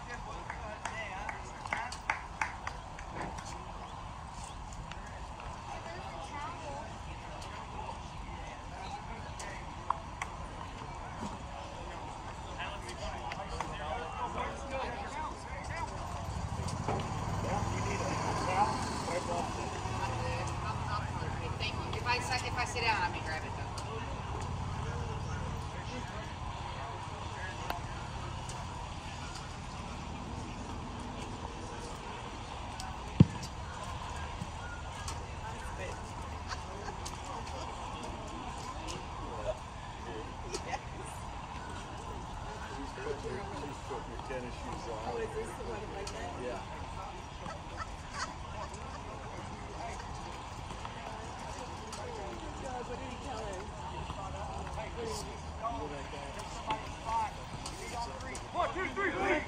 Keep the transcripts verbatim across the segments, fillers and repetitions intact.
If I sit down, I'm going to grab it though. Tennis shoes on. Oh, is this the one like that? Yeah. God, what did he tell her? One, two, three, three.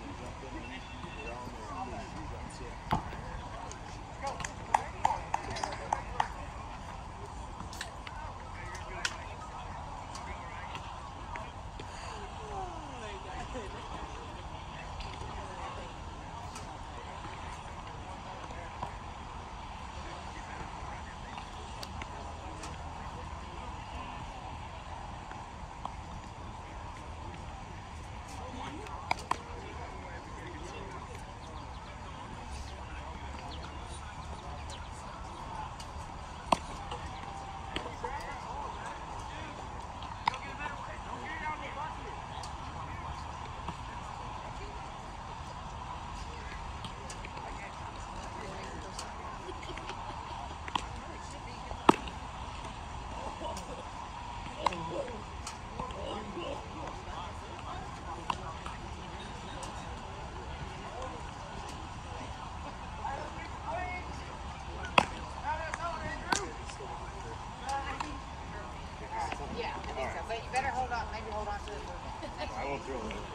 I won't throw it.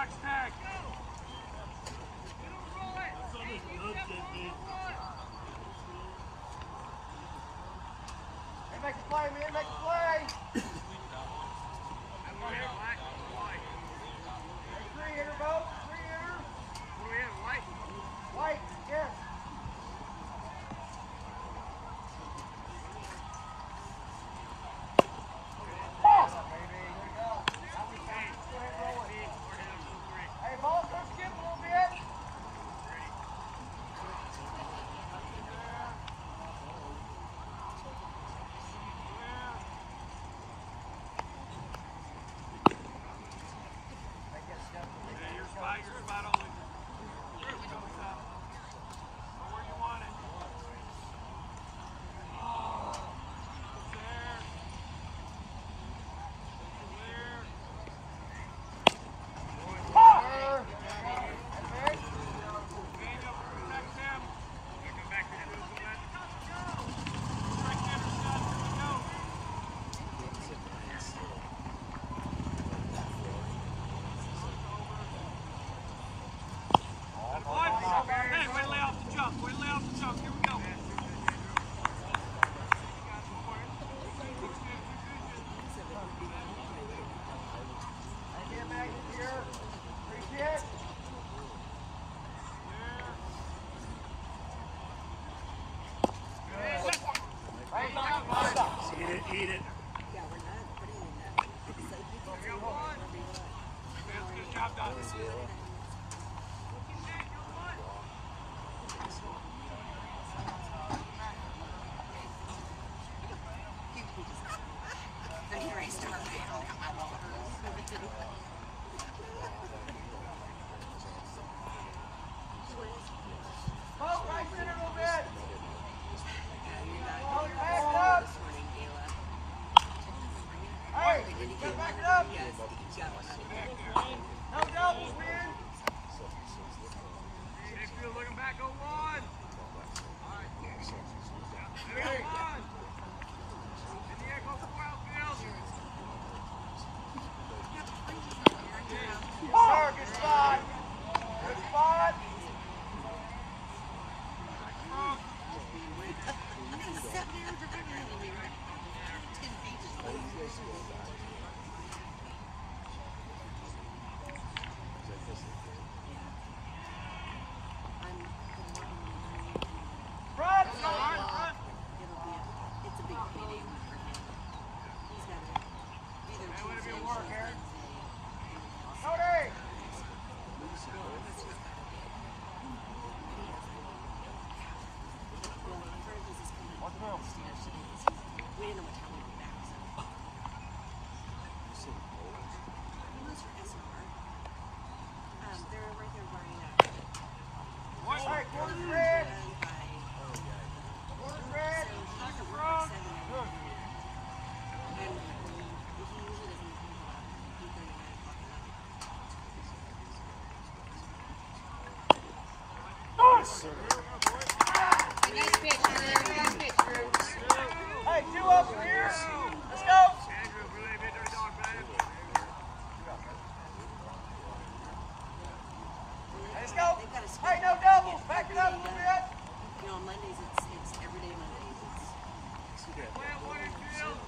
box tag. Hey, make a play, man, make a play! Three hitter, Bo, three hitter. What do we have, white? White, yes. Hey, ball's gonna skip a little bit. Yeah, your spot, your spot only. Where you want it. There. Hey, way to lay off the jump. Way to lay off the jump. Here we go. Again, Maggie, here. Three hit. Eat it, eat it. Yeah, we're not putting in that. So you can see what we're doing. Good job done. I'm here, I start my water. Bo, right center a little bit. Oh, you're backed up. this morning, Gayla. Hey, Did he get get back one? it up. Yes, he got one. No doubles, man. Mayfield looking back, go one. There we go, one. In the air, go four outfield. Sir, good spot. Good spot. Front. It's a big payday for him. He's got to either Hey, way to be Tuesday a or work, Wednesday. Eric. Cody. Well, I've heard this is coming What's the deal? upstairs today. We didn't know what time we'd be back, so. He was for S R. Um, they're right there by, uh, What? Hey, corner's done red. by, Corner's red. so he has to work by seven. And he usually doesn't leave about eight thirty, nine o'clock at night. Nice pitch, Drew. Nice pitch, Drew. Hey, two up from here. Let's go. Andrew, really big dirty dog, man. Let's go. They've got a Hey, no schedule. doubles. Yeah, Back it every up a day little done. bit. You know, on Mondays it's it's everyday Mondays. It's Plant one in field.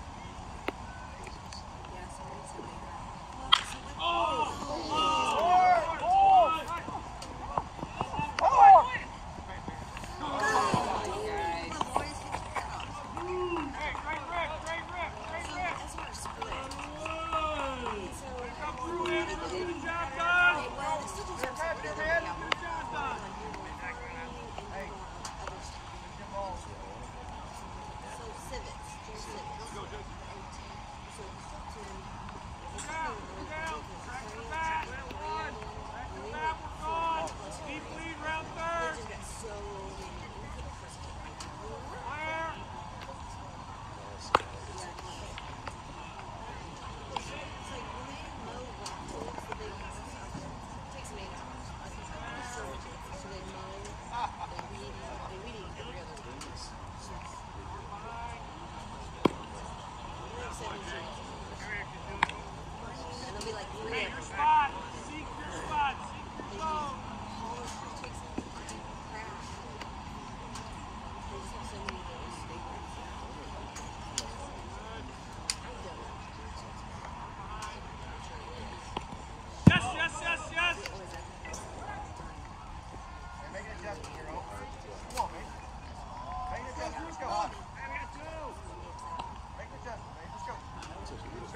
yeah, so it's a big well, so what Four. Four. Four. Come on, boys, get your head off. Hey, great Rick, great Rick.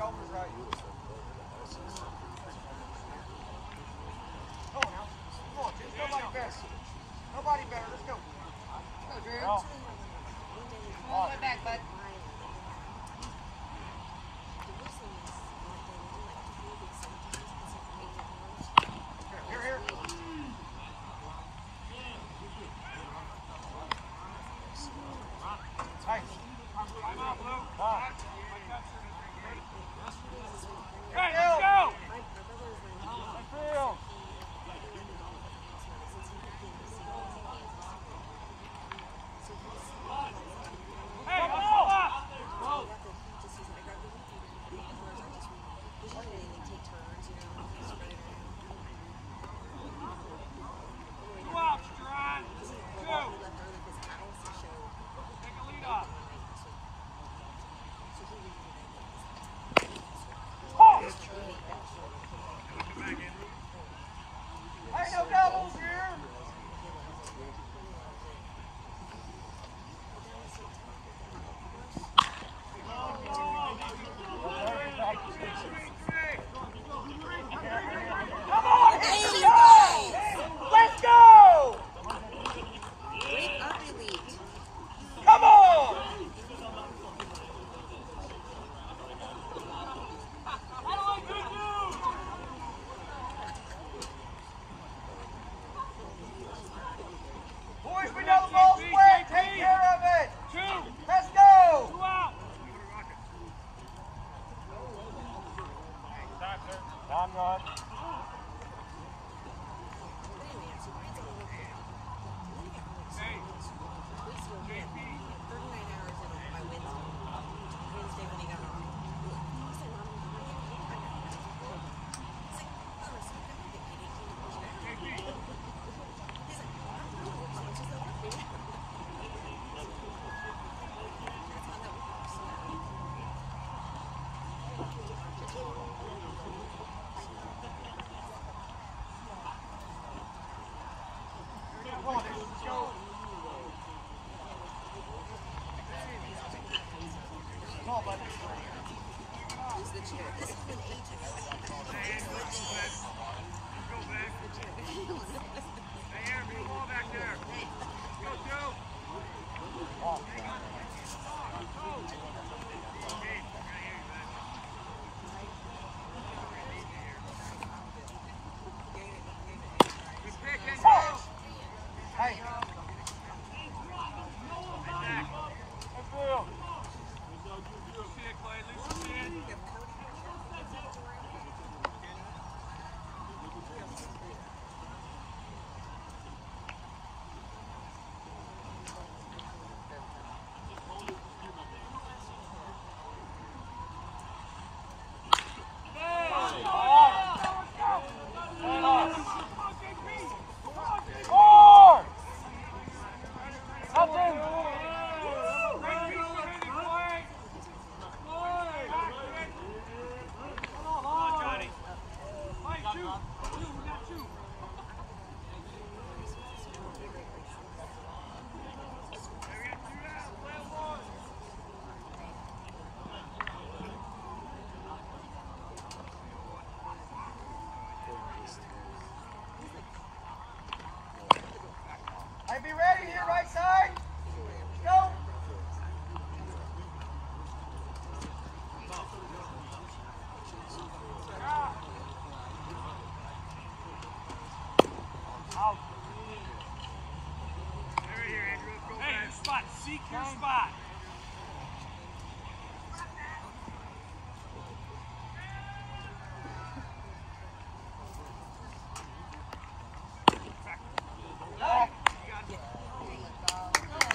Shoulders right. Come on now. Come on, Jim. Nobody better. Nobody better. Let's go. Go, Drew. No. Come all the way back, bud. Here, here, here. Hey. Ah. Hey, let's go! Field. Hey, ball up! Go out, Strand. Two. Take a lead off. Hey, no doubles here. Come on, There hit you the go. guy. Let's go. Wake up, Elite. Come on. Boys, we know the ball's wet. Take care of it. Two. Let's go. Two out. Time run. Hey, J P. thirty-nine hours in by Wednesday. Wednesday when he got home. He said, Mom, I got it. He's like, oh, so I'm going to get paid eighteen dollars an hour. J P. He's like, well, I'm going to work so much as they'll work for you. That's how that works. Come on, let's go. Come on, buddy. Who's the chair? This is an agent. Hey, Andrew, let's go back. Let's go back. Hey, Aaron, bring the ball back there. Let's go, Joe. Oh, Hey, I gotta hear you, man. Good pick, Andrew. hey. Back. Field. See it, Clay. Loose your hand. Four. Something. Hey, be ready here, right side. Go. Out. Hey, your spot. Seek your spot. Out.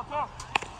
go.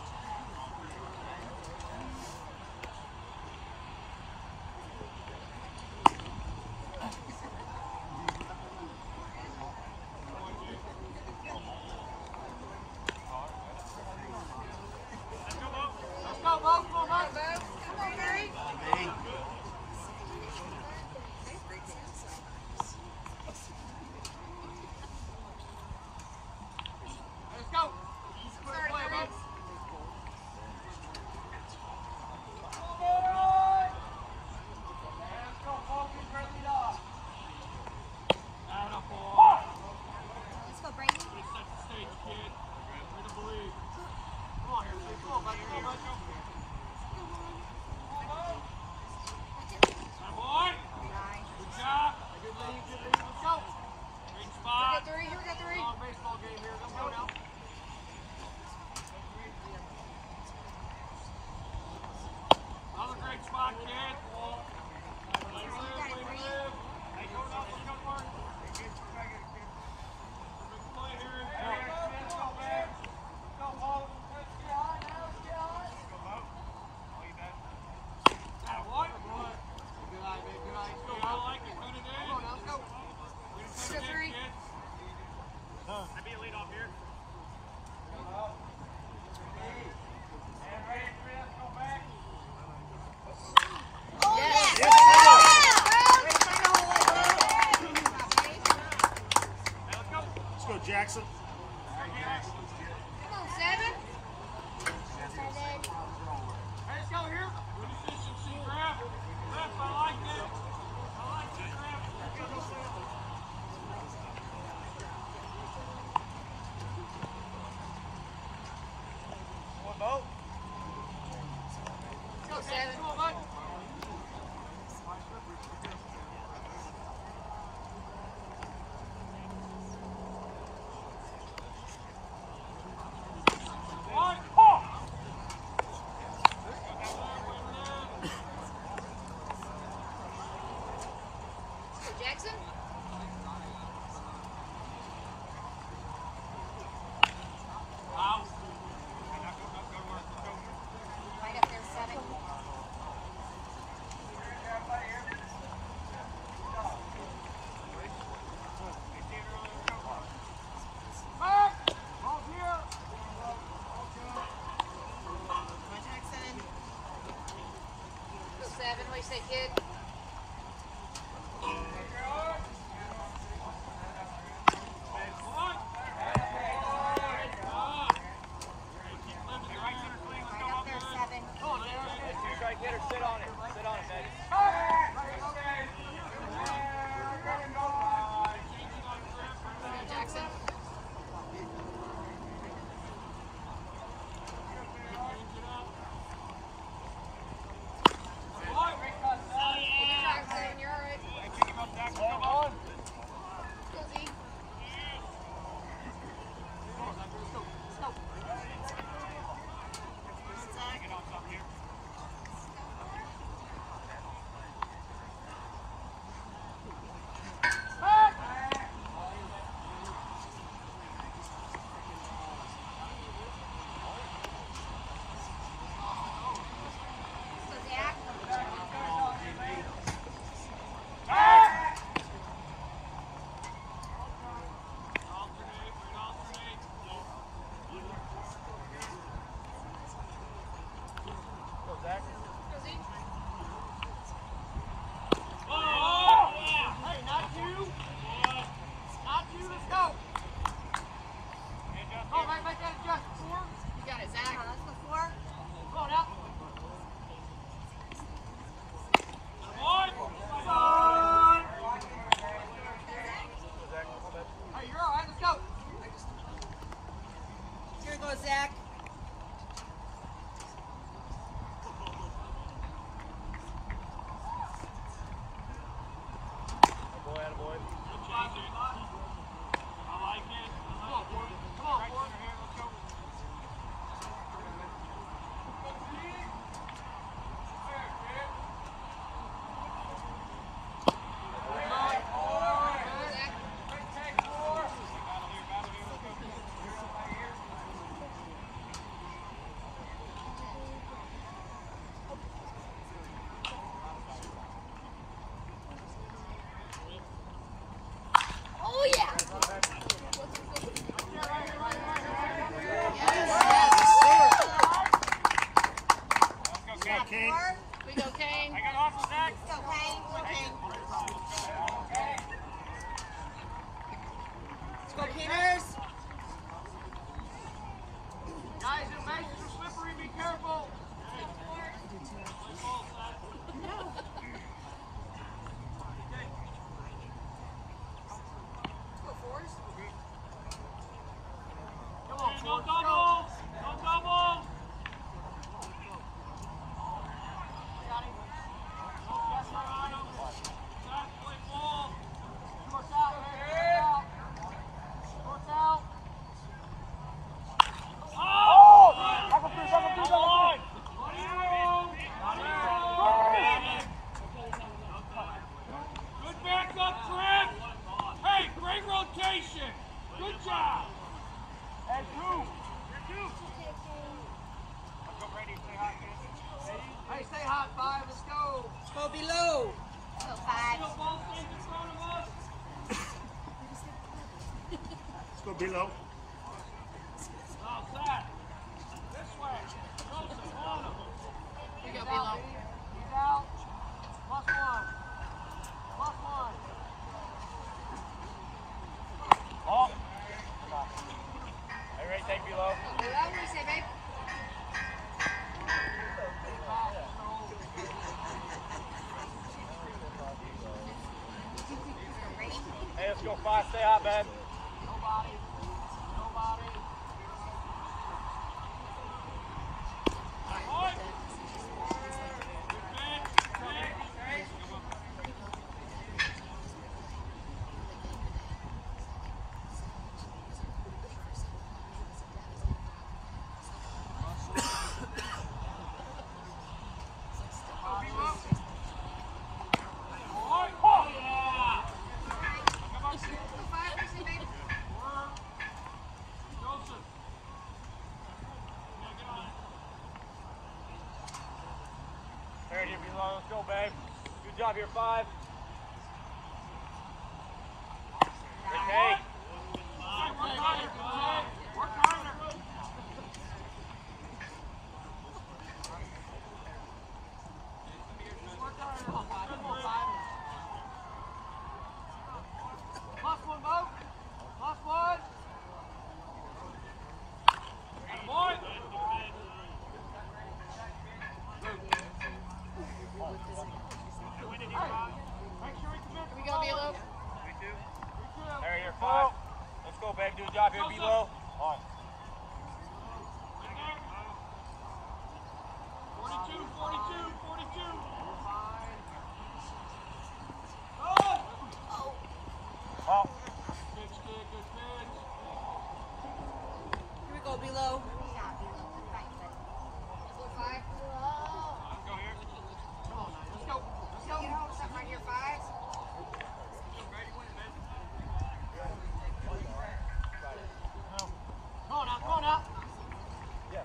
Jackson. Come on, seven. Let's go here. Good efficiency, grab. Left, I like that. I like that grab. One boat. Go, seven. Come on, bud. Jackson. Out. Right up there, seven. Go, seven. What do you say, kid? Get her, sit on it. Sit on it, baby. Jackson. Jackson, you're all right. Hold on. Go, Z. Zach. Hey, two. You're two. Let's go, Brady. Stay hot, kid. Hey, stay hot, five. Let's go. Let's go below. Go five. Let's go below. You go below. He's out. Plus one. Plus one. Oh. Hey, Ray, take below. Below, what do you say, babe? Ready? Hey, let's go five. Stay hot, babe. Nobody. Nobody. Go five, what do you say, babe? There, here below. Let's go, babe. Good job here, five. Good take. Plus one, Bo. Plus one. Can we go below? There, here, five. Let's go, babe. Do a job here, below. On. Oh. Here we go below. Go five. Go here. Let's go. Let's go. You hold something right here, five. Come on now. Come on now. Yes.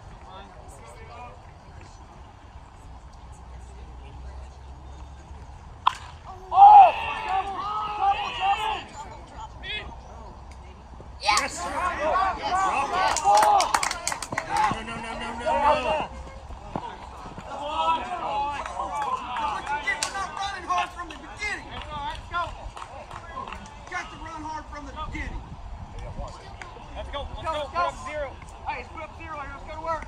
Yes, sir. Bravo. No, no, no, no, no, no. What you get for not running hard from the beginning? Let's go. You got to run hard from the beginning. Let's go. Let's Let's go. go. Put up zero. Hey, let's put up zero here. Let's go to work.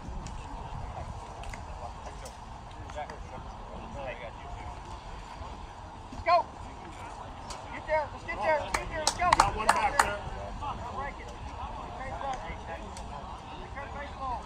Let's go. Get there. Let's get there. Let's get there. Let's go. Got one back there. Don't break it. Take care of Take care of baseball.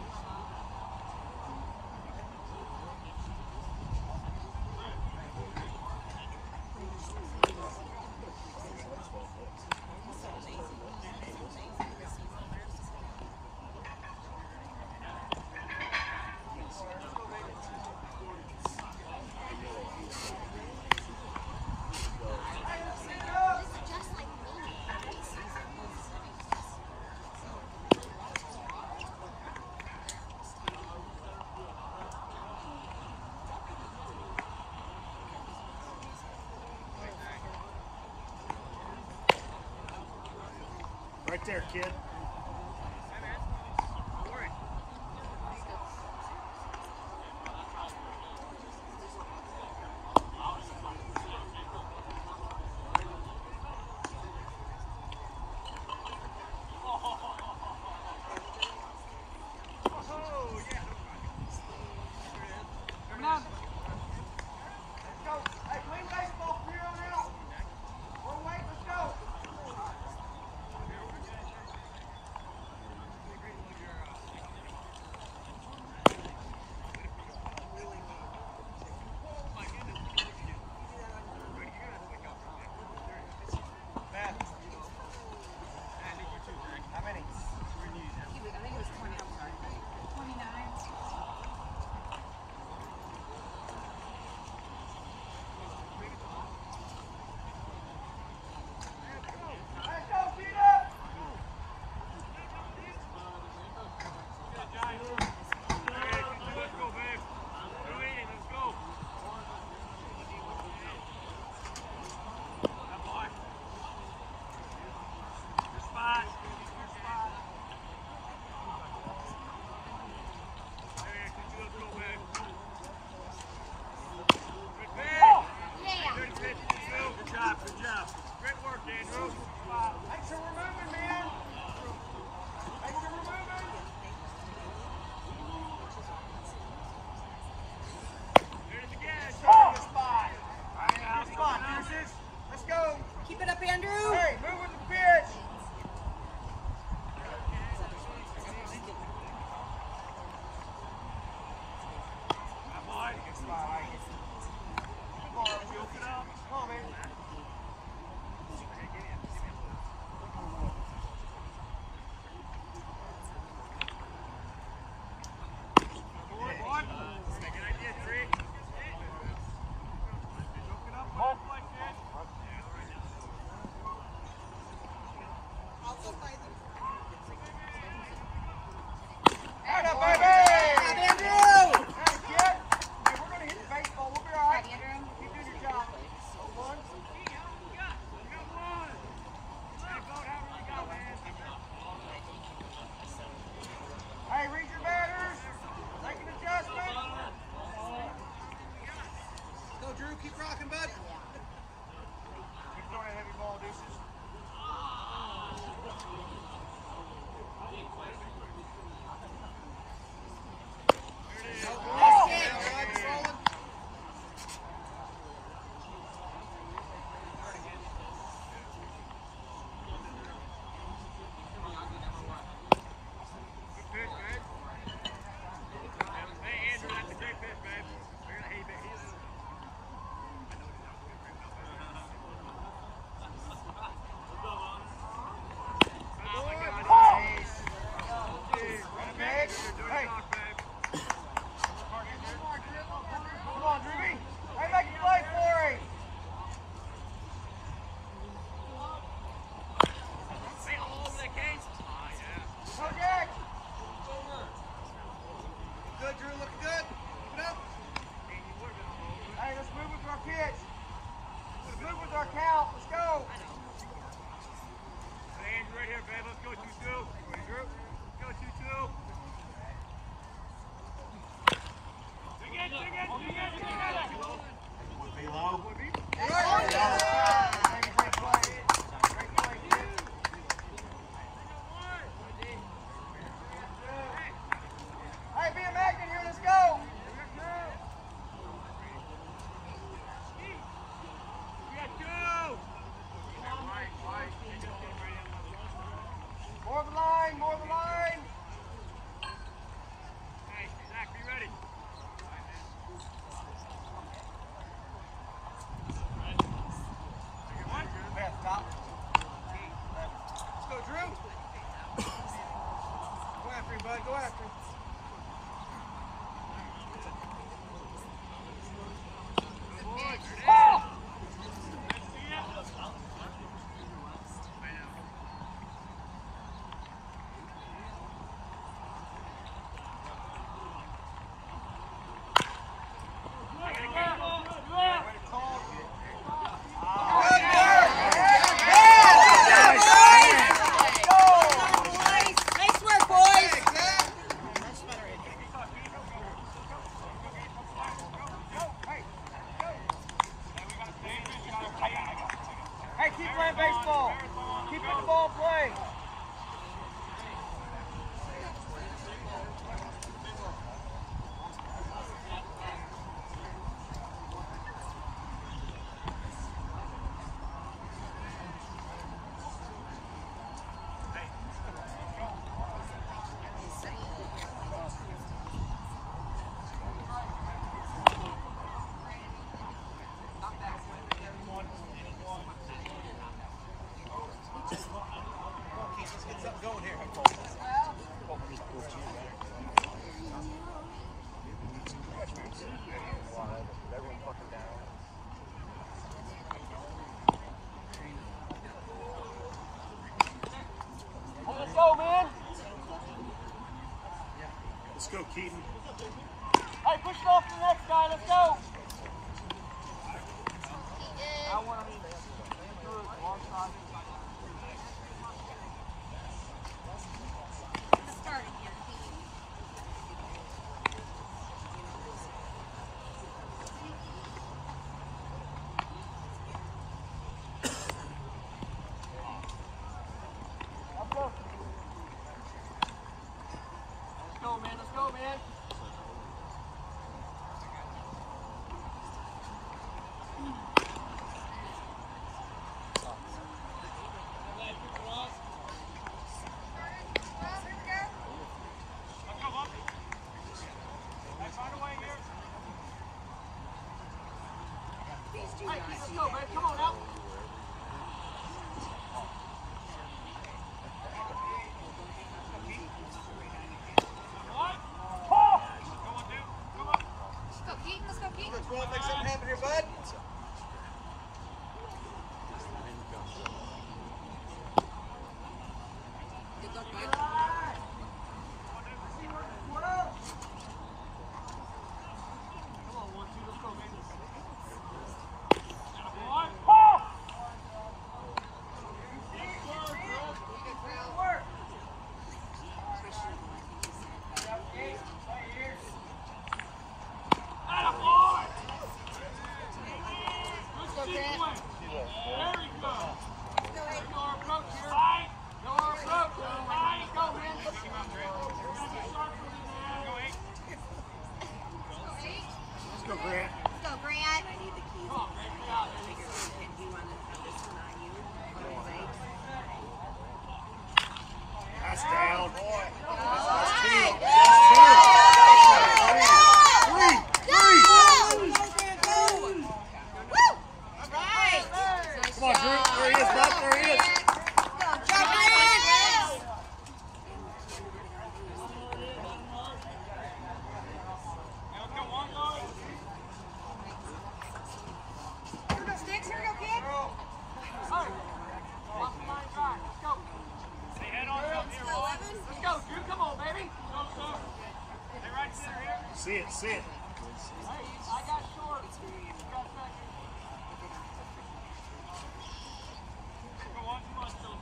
Right there, kid. Come on. Let's go. Hey, clean baseball from here on out. We're waiting. Let's go. Let's go, Keaton. Hey, push it off to the next guy. Let's go. I want to do it long side. Start again. Let's go. Let's go, man. Let's go, man. Hey, let's go, man. Come on out. Let's go, Keaton. Let's go, Keaton. Let's roll. Make something happen here, bud. See it, see it. I got short. You got second. Go on, come on, Sylvie.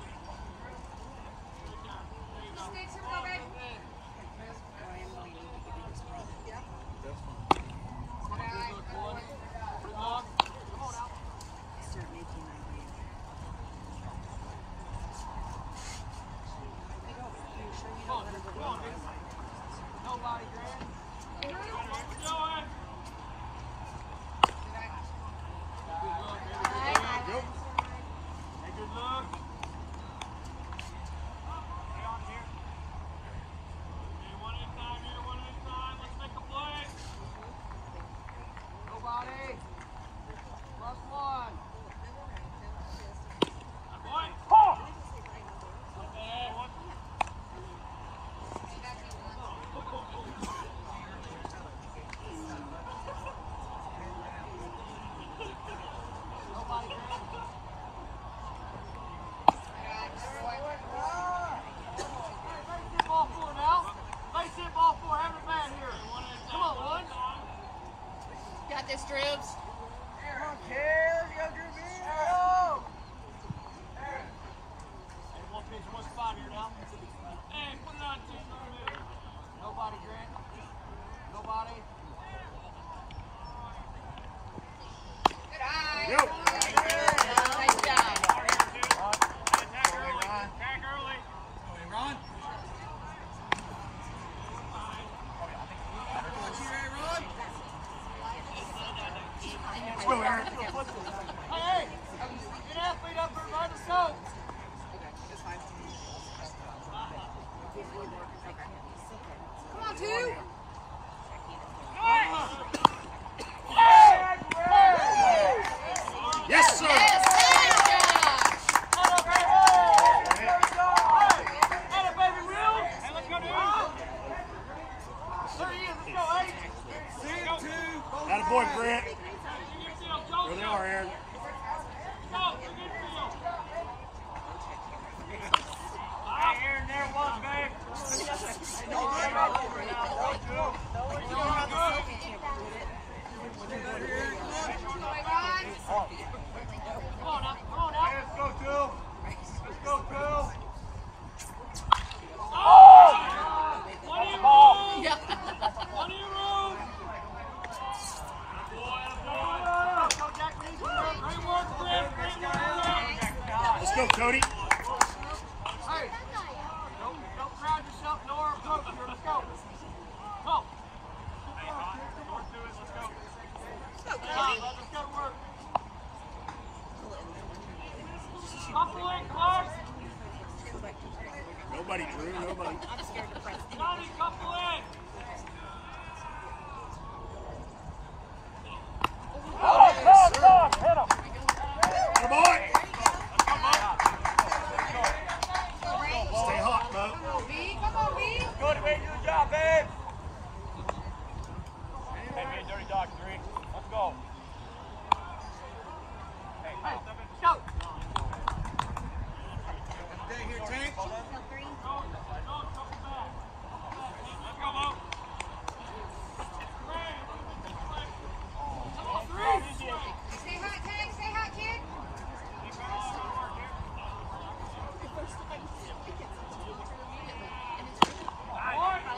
Sticks, here we go, babe. Start making my way. Are you sure you don't let her go on? Nobody, Grant. Keep going. Yep. Hey, good look. Stay on here. Okay, one at a time here, one at a time. Let's make a play. Nobody. Plus one. Boy. Oh! Okay, one. Nobody, Grant. Face it, ball four now. Face it, ball four. Have it bad here. Come on, one. Got this, Dribs. Come on, kid. Go, Drew. Go. Hey, one pitch, one spot here now. Hey, put it on, team. Nobody, Grant. Nobody. Good eye. Yep. Nice job. Attack early. Attack early. Ron. Let's go, Aaron. Hey, hey. Get athlete up there by the scope. Come on, two. Yes, sir. Yes, Attaboy, Brent. There they are, Aaron. Hey, Aaron, there was, babe. Come on now, come on now. Let's go, Phil. Let's go, Phil. Plenty of room. Yeah. Plenty of room. Great work, Brent. Great work. Let's go, Cody. Hey, don't, don't crowd yourself in our approach here. Let's go. Go. North to it. Let's go. Come on, let's go to work. Couple in, Clark. Nobody, Drew. Nobody. Johnny, couple in. Good boy. Stay hot, Bo. Come on, B. Come on, B. Go to make your job, babe. Hey, man, dirty dog, three. Let's go. Hey, Hey, go. Stay here, Tank. Go, go, come back. Let's go, Bo. Come on, three. Stay hot, Tank. Stay hot, kid. One.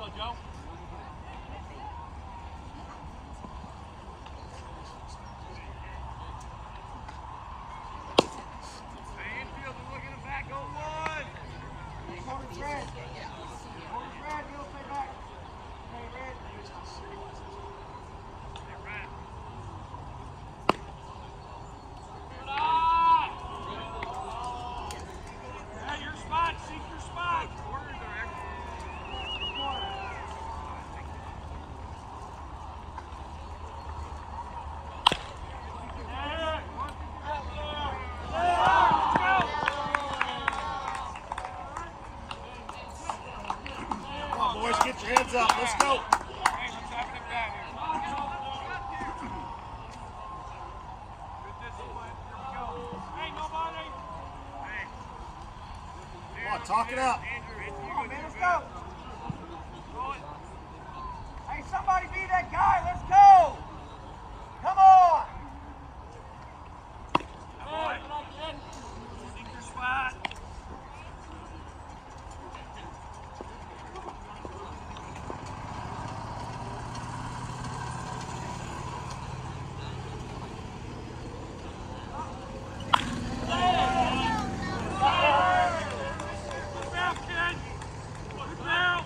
Joe. Hey, infield, we're looking at back, go one. Corner's red. Corner's red, you'll stay back. Hey, red. Hey, Brad. Hey, your spot, seek your spot. Corners are actually. Come on, boys, get your heads up. Let's go. Hey, what's happening back here? Good discipline. Here we go. Hey, nobody. Hey. Come on, talk it up. Andrew, it's you. Come on, man, let's go. Roll it. Hey, somebody be that guy. Let's go. Come on. Boy. Seek your spot. Good bounce, kid. Good bounce.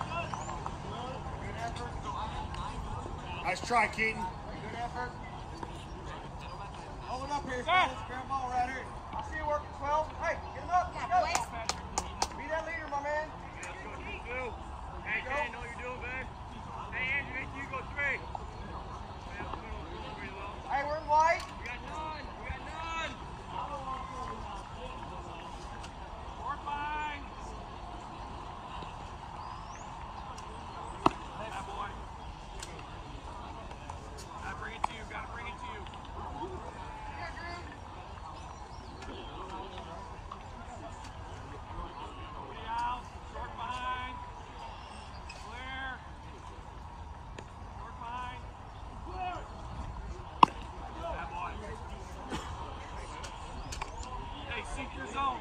Nice try, Keaton. Good effort. Hold it up here, fellas. Grab ball right here. I see you working twelve. Hey, get him up. Let's go. Be that leader, my man. Let's go, two, two. Hey, Jay, know what you're doing, babe. Hey, Andrew, it's you, go three. Man, we're gonna go pretty well. Hey, we're in white. We got none. We got none. Four, five. Hey, that boy. Gotta bring it to you. Gotta bring it to you. Way out. Short behind. Clear. Short behind. That boy. Hey, seek your zone.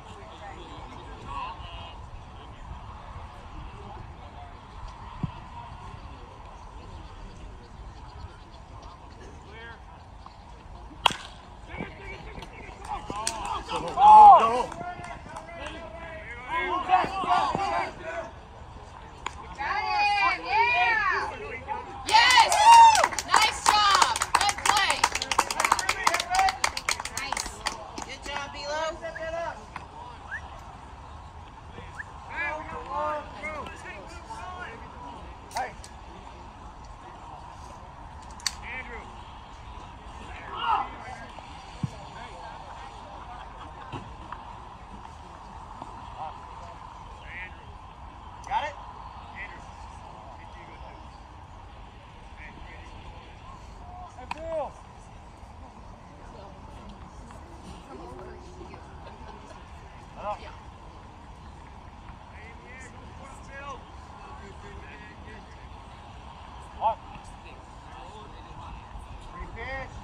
Clear. Dig it, dig it, dig it, dig it. Come on. Go, go, go. Yes! Nice job! Good play! Nice. Good job, Belo. Set that up. Hey, we got one. Bro, hey, good run. Hey, Andrew. Andrew. got it? Andrew. It's you, go two. Hey, ready? Hey, Bill. Hey, in the air, go for the field. What? Free pitch.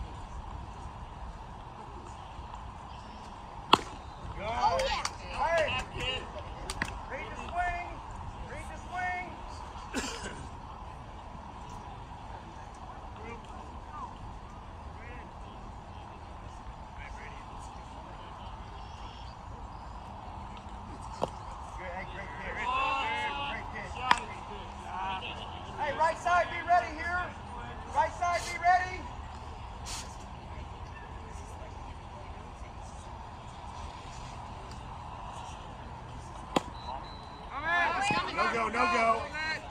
Good. Oh, yeah. Hey, read the swing. Read the swing. Good. Hey, great pitch. Great pitch. Hey, right side, be ready here. Right side, be ready. No go, no go.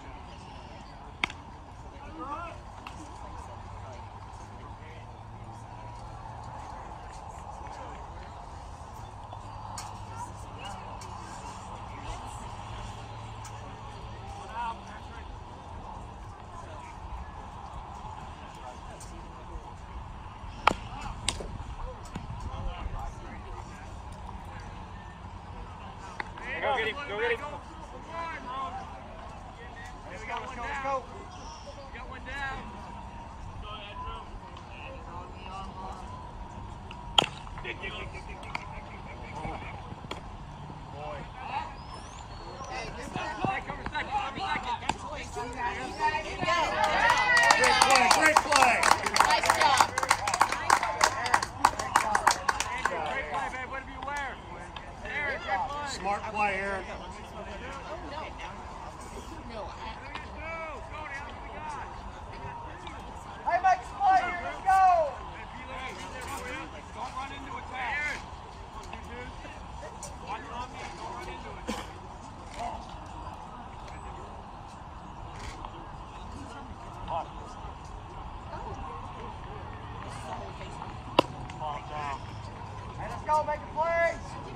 Go get him, go get him. Let's go, let's go, let's go. Got one down. Hey, cover second, cover second. Smart play, Aaron. Hey, make some play here. Let's go. Don't run into attack. Watch on me. Don't run into it. Hey, let's go. Make a play.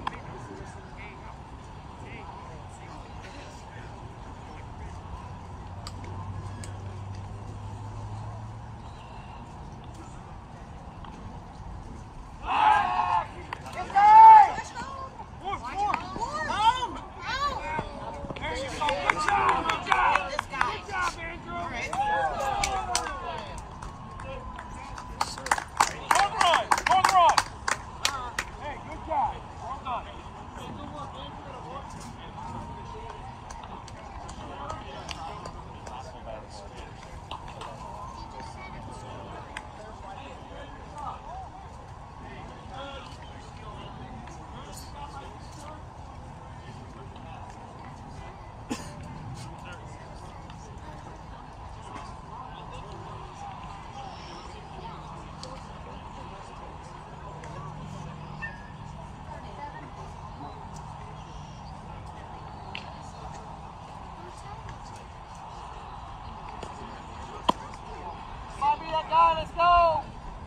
Bobby, that guy, let's go!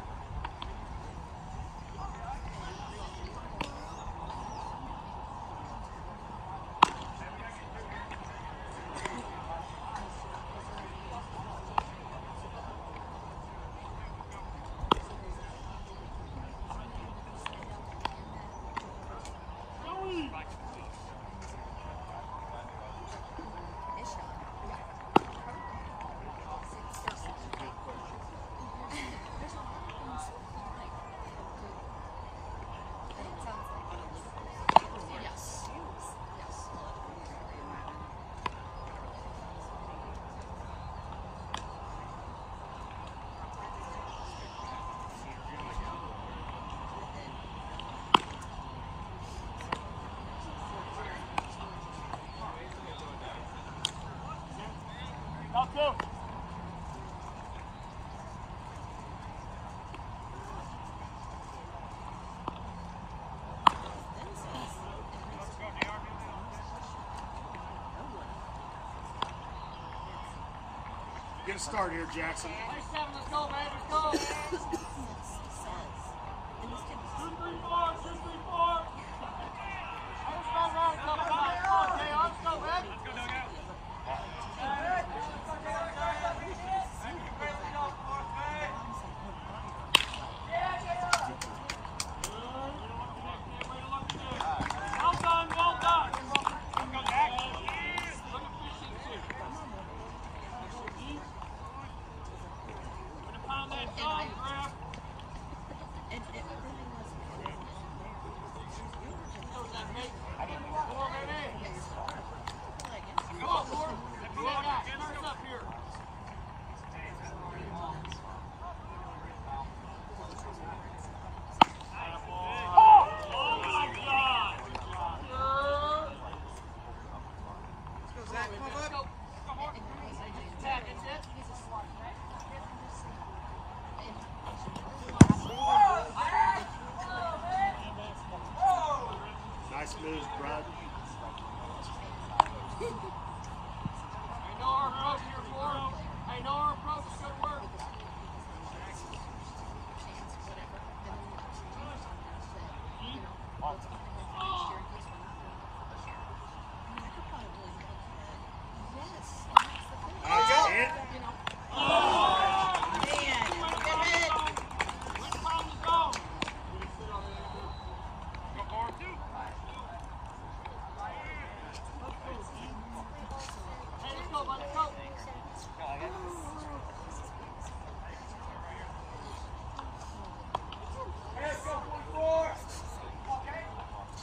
Up two. Get a start here, Jackson. Play seven, let's go, man, let's go. Two, three, four, two, three, four. Let's go, man, let's go, man. Okay, let's go, man. Let's go, dugout. Well done, well done. Let's go, Jack. Look at efficiency. Gonna pound that dog, Graf. Come on, Lord. Come on, guys. Get us up here. Oh my God! Let's go, Zach. Come Let's up. go. Come on. Tap, that's it. Nice moves, Brad. I know our approach here for him. I know our approach is good work. That's it. Let's pound the zone. Go forward, two. Hey, let's go, bud, let's go. Hey, let's go, forty-four. Okay.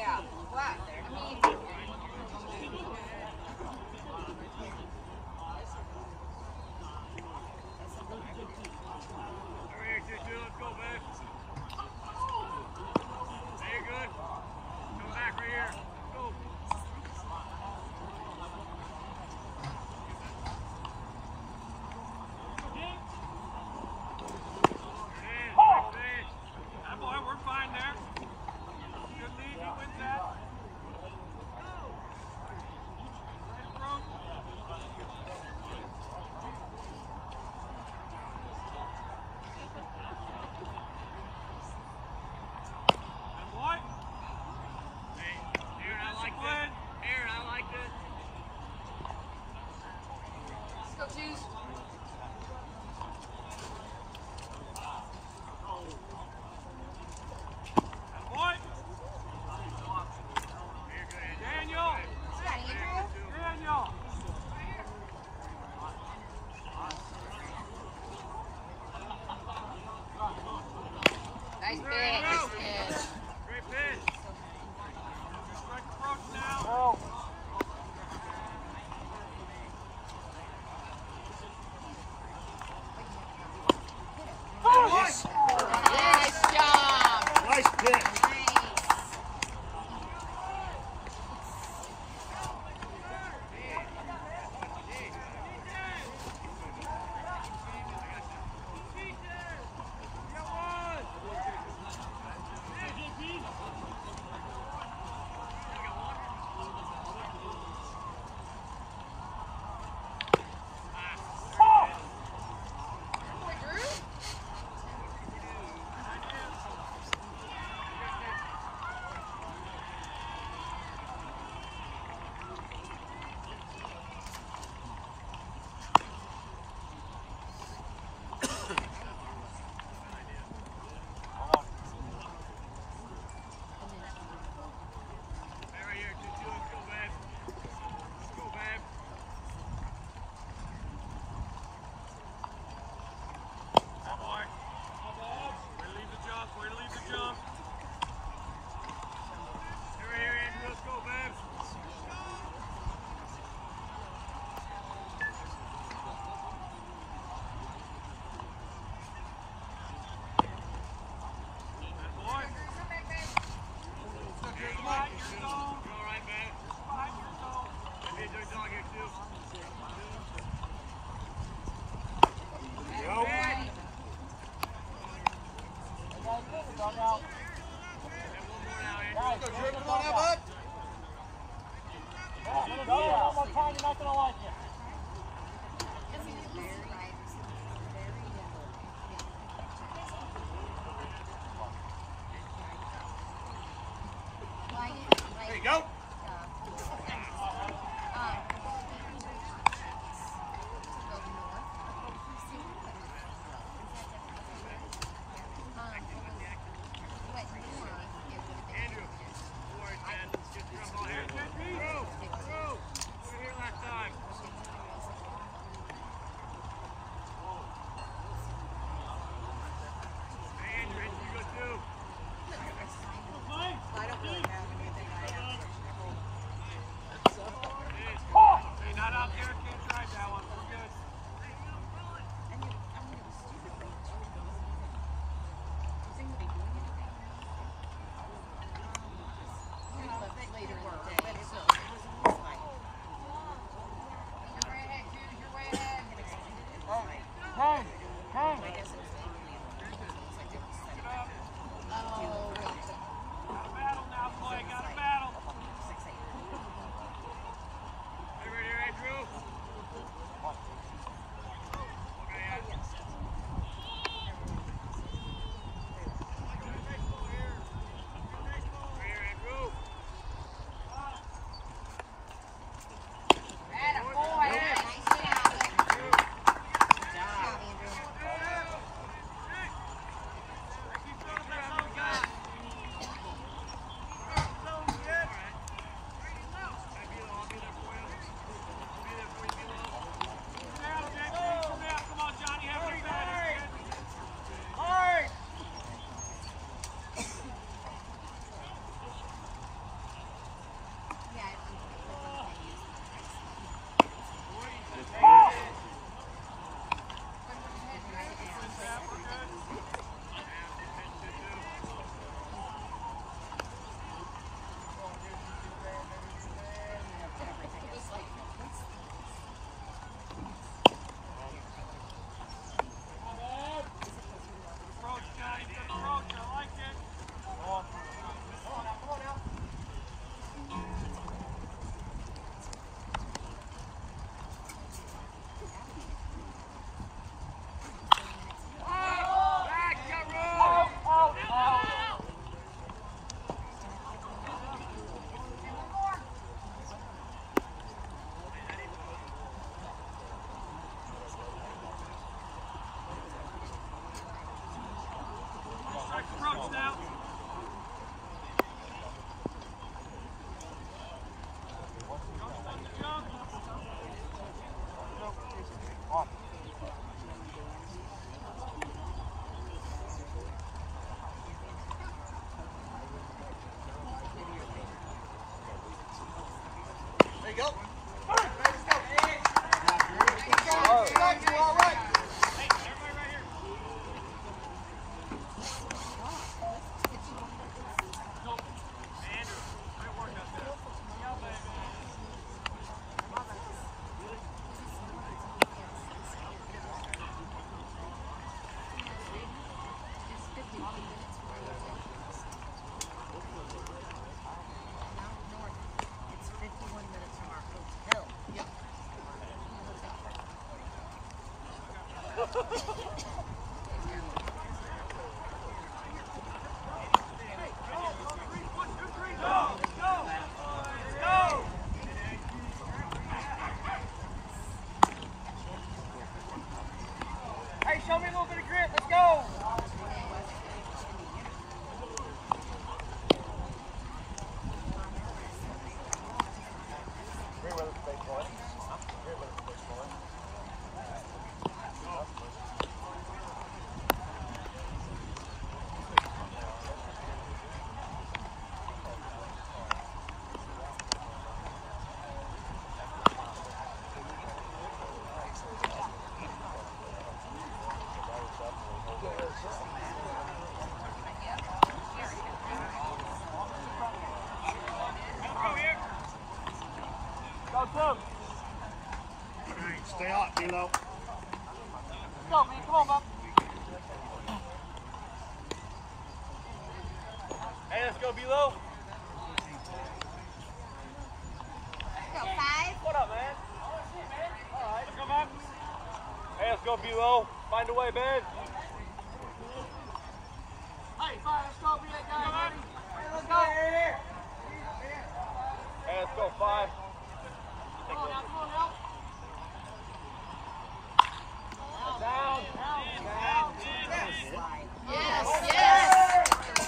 Yeah. Flat. I mean, Over here, two, two, let's go, babe. Very good. Come back right here. Go. That boy, we're fine there. Good lead, he wins that. Right approach. That boy. Hey, Aaron, I like that. Aaron, I like that. let's go twos. That boy. Very good, Daniel. Yeah, Andrew. Daniel. Nice There pitch. you go. Pitch. Great pitch. Strike approach now. Go. Nice, Nice job. nice pitch. Nice. Get one. Boy, Drew. Hey, right here, two, two, let's go, babe. Let's go, babe. That boy. Way to leave the jump, way to leave the jump. Hey, right here, Andrew, let's go, babe. That boy. Five years old. You all right, man? Five years old. Maybe a dirty dog here, too. Go. Hey. You guys get the dog out. And one more now, Andrew. Guys, get the dog out, bud. Yeah, get the dog out. One more time, you're not going to like it. There you go. Andrew, no worries, man. Get the drum ball here. Through, through. We were here last time. Hey, Andrew, you good too? I don't really have anything I have. you go. Let's go. Let's go. Let's go. All right. Hey, show me a little bit of grit. Let's go. Stay hot, D'Lo. Let's go, man. Come on, Bob. Hey, let's go, D'Lo. Go five. What up, man? All right. Let's go, Bob. Hey, let's go, D'Lo. Find a way, man. Hey, fire. Let's go, be that guy, buddy. Hey, let's go. Hey, let's go, five. Come on now, come on now. Down, down, down. Yes, yes.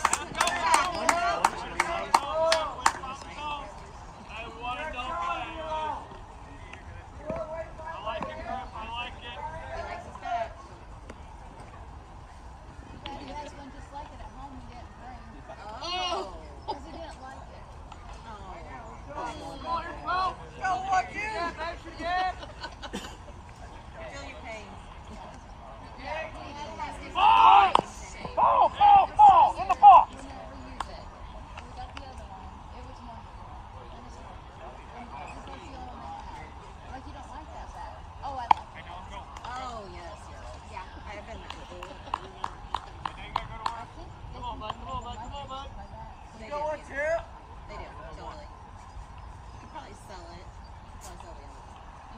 Daddy has one just like it at home and didn't bring. Oh. Because he didn't like it. Go, watch you. Yeah, make sure you get. Feel your pain. He had it as Ball! Ball, ball, ball! In the ball! we never use it. We got the other one. It was more. And it's and it's like the only one they had. Like, you don't like that bad. Oh, I like it. Oh, yes, yes. Yeah, I have been there. I think they Come on, bud. Come on, bud. Come on, bud. by that. They Go do. on, Chip. They do, totally. You could probably sell it. Probably sell the other one.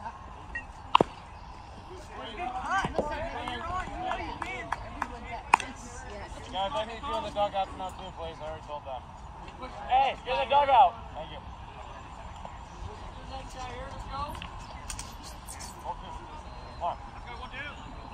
Yes. Guys, I need you in the dugout now too, please. I already told them. Hey, get in the dugout. Thank you. Next guy here, let's go. Okay. Come on. Let's go, one, two.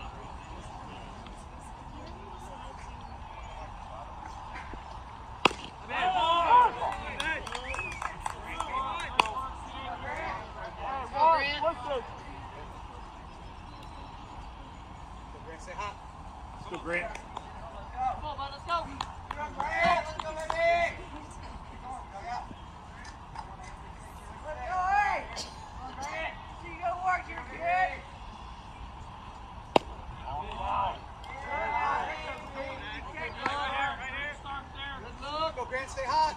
Say hot. Let's go, Grant. Come on, bud, let's go. Let's go, baby. Let's go, hey. Grant, you go work here, kid. All right. Go, Grant, stay hot.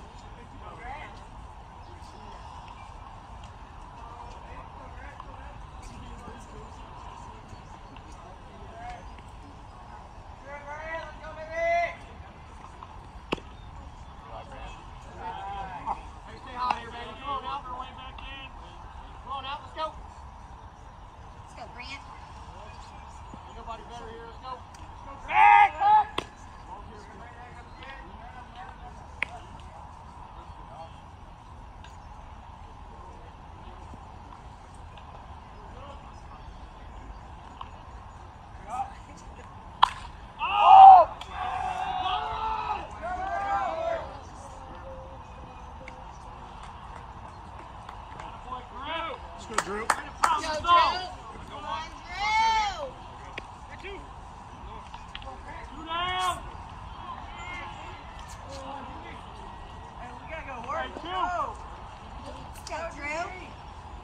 Let's go, Grant. Nobody better here. Let's go. Back up. Let's go, Drew. Go, Drew. Come on, Drew. Two down. Hey, we gotta go work. Hey, two. Let's go, Drew.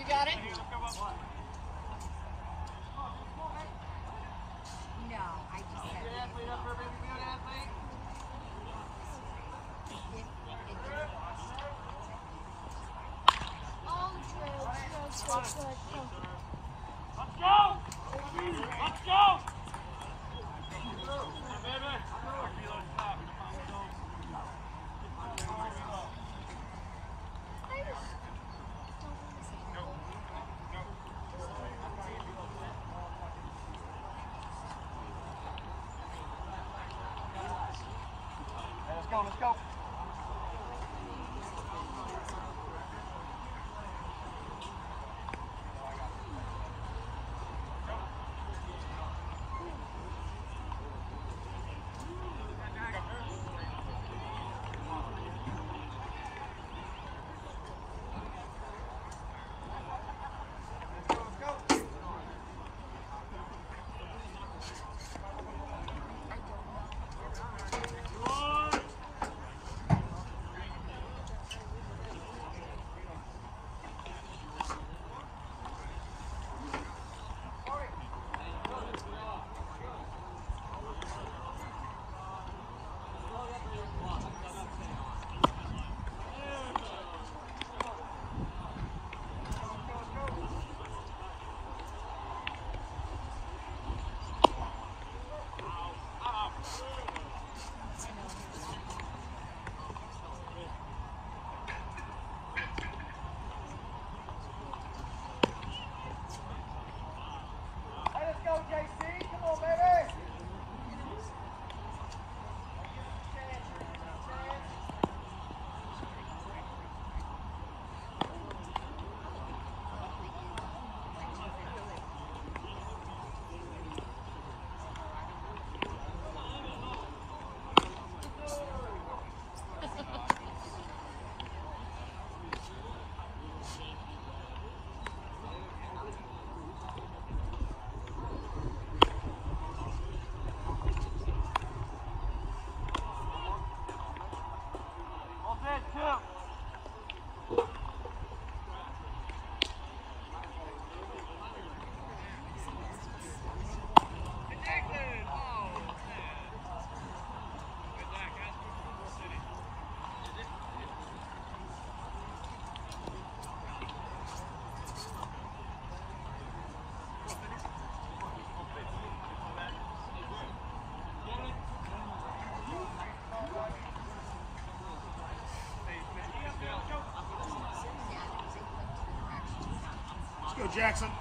got it? No, I just said Good athlete up there, baby. Good athlete. Oh, true, true, true, true, true. Let's go! Let's go! Let's go, let's go. Hey, let's go, J C. Come on, baby. All set, two. Connected. Oh, man. Good luck, guys. Full city. Let's go, Jackson.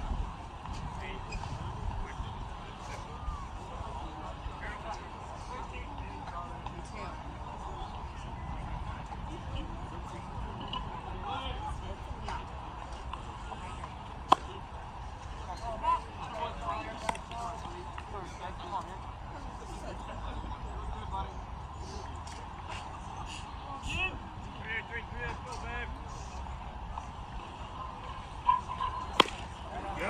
Three, three, three. Let's go, babe. Good.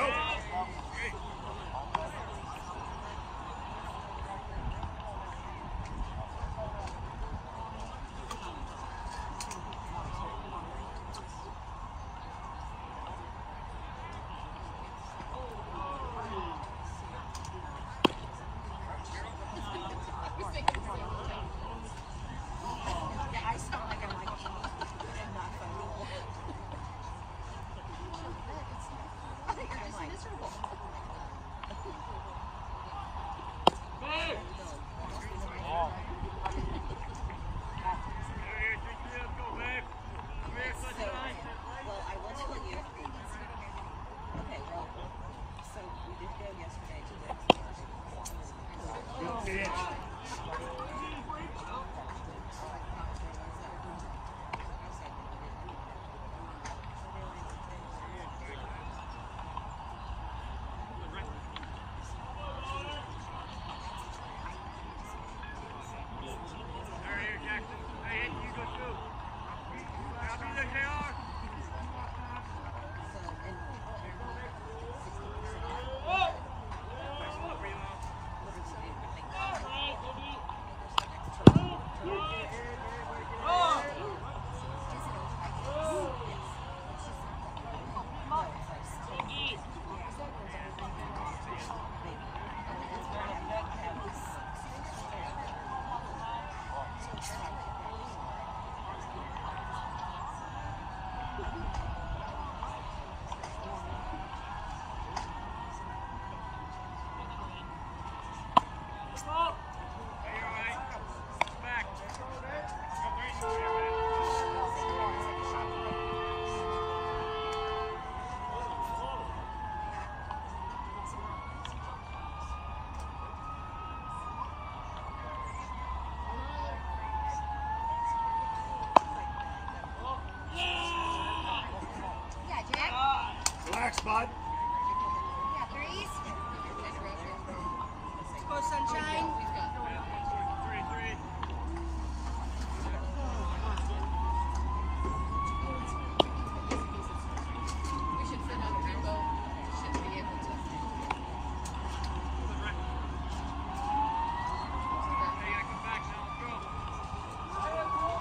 Jacks, bud. Yeah, threes. Go, Sunshine. Three, three. We should sit on a rainbow. Shouldn't be able to. Hey, I come back now. Let's go.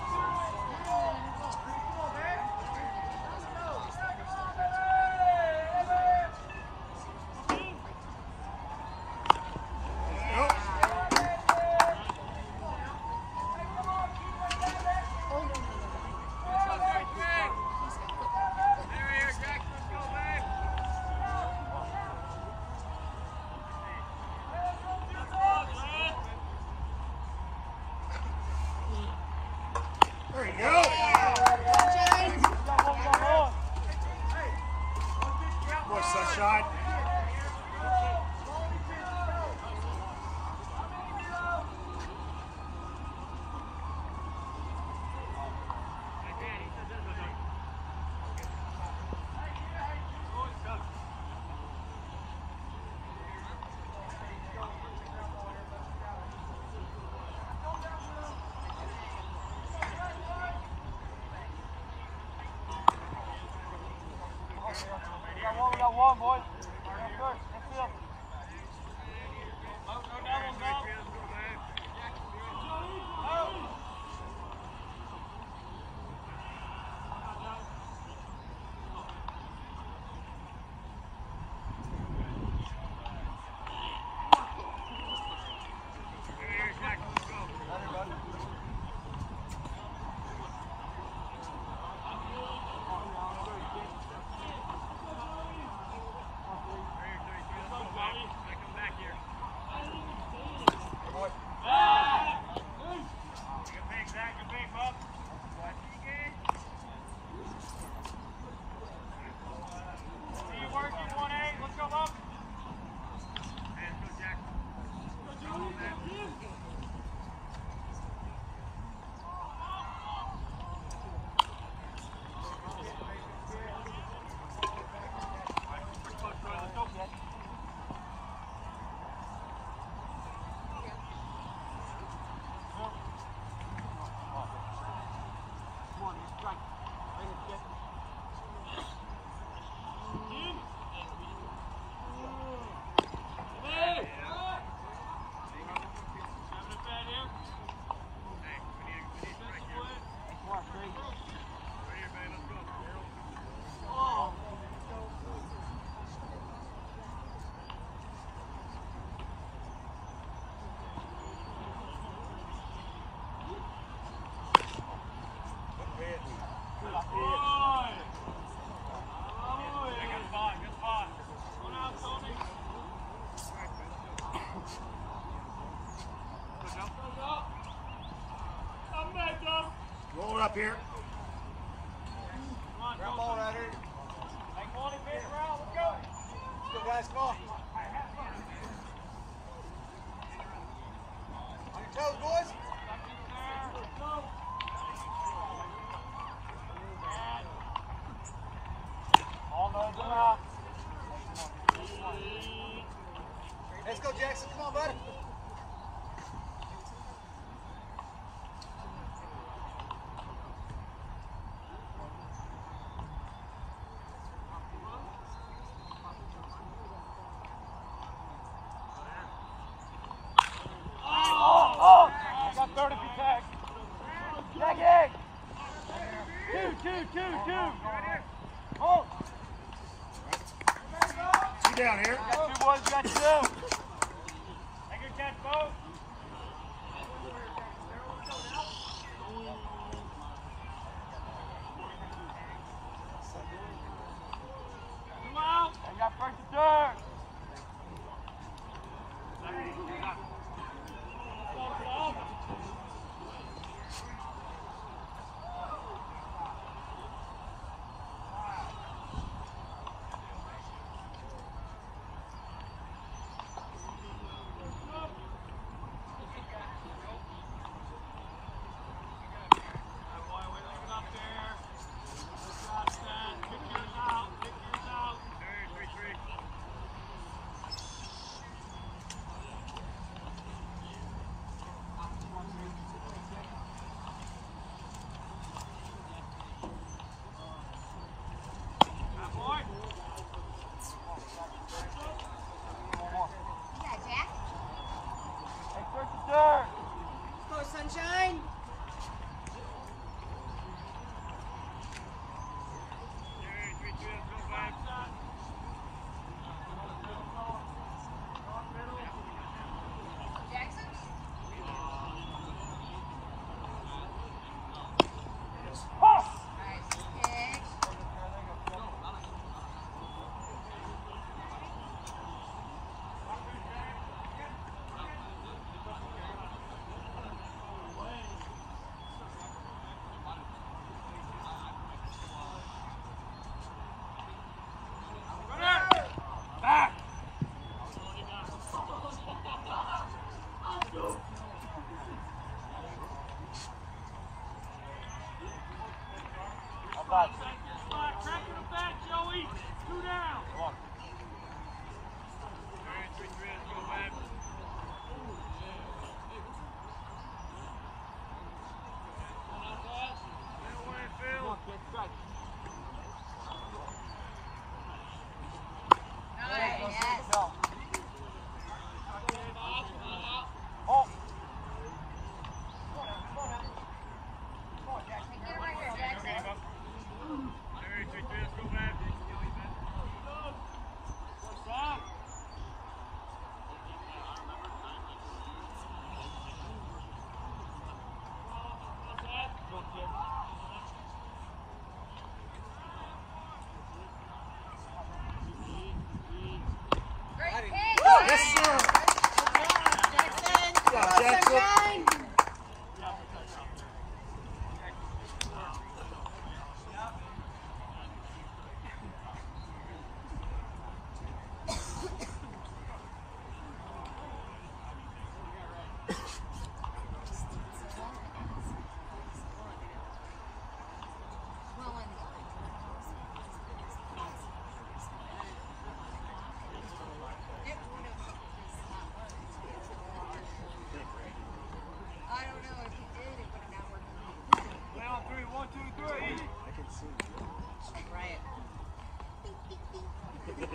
Nope. There he is, Jackson. Let's go, babe. There you go. Sunshine. Boy, Sunshine. We got one, we got one, boys. Go first, let's field. Go, go down, one, go. Let's go, babe. There he is, Jackson. Let's go. I come back here. Good big, Zach. Good big, bub. See you working, one eight. Let's go, bub. Hey, let's go, Jack. Come on, man. Hey, we need, we need right here. Right here, babe. Let's go. Hey, good spot, good spot. One out, Tony. Good jump. Come back, jump. Roll it up here. Come on, grab ball right here. Take quality pitch around. Let's go. Let's go, guys. Come on. On your toes, boys. All nose and out. Let's go, Jackson. Come on, bud. Oh, oh! I got third if you tag. Jackie! Two, two, two, two. Oh! Two down here. You got two, boys, you got two. Take your catch, both. Come out. You got first and third.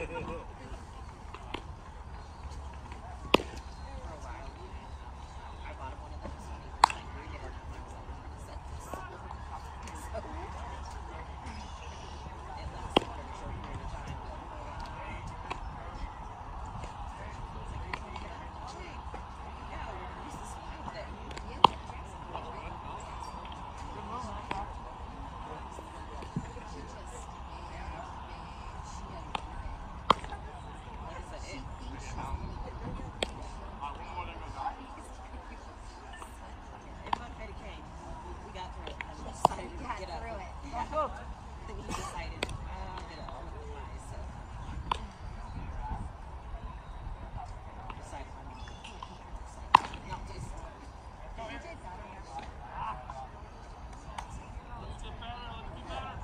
I bought him one of those. Like, we get our set this. So, it lasts for a short period of time. Yeah, we're used to smile there. Like I said, it, it motivated Kane. We got through it. And we decided to Got get up. through it. Yeah. Then he decided, uh, I'm gonna own the pie, so. Decided I'm gonna keep it. No, just. He did better. Let's get better. Let's get better.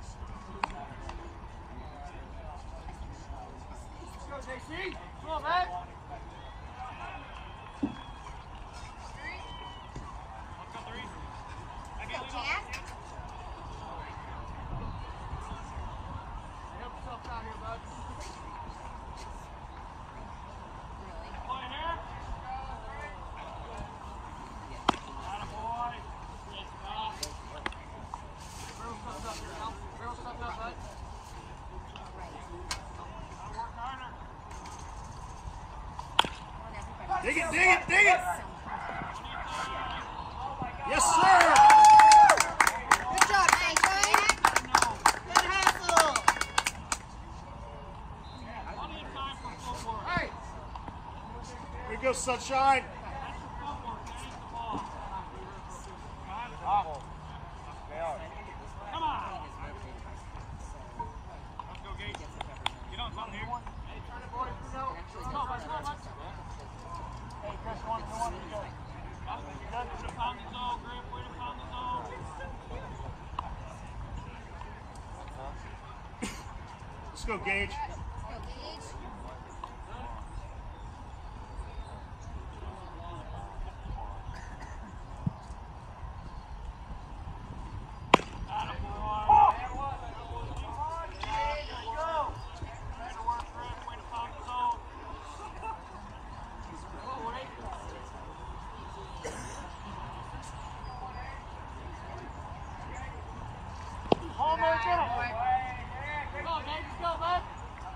Let's go, J C. Come on, man. Let's go three. I can't leave Jack? Help yourself down here, bud. Really? Play here. Attaboy. Yes, God. Barrel stuff up here, Al. Barrel stuff up, bud. Right. Gotta work harder. Want everybody Dig it, dig it, dig it! so Yes, sir! Good job, Jack. Good hustle. Plenty of time for footwork. Hey! Here we go, Sunshine. That's the footwork. That ain't the ball. Come on. Come on. Let's go, Gage. Get on something here. Hey, turn it, boys. Come on, bud. Come on, bud. Hey, Chris, one, two, one, go. Good. Way to pound the zone, Griff. Way to pound the zone. Let's go, Gage. Go, Gage. Come on, Dave, let's go, bud.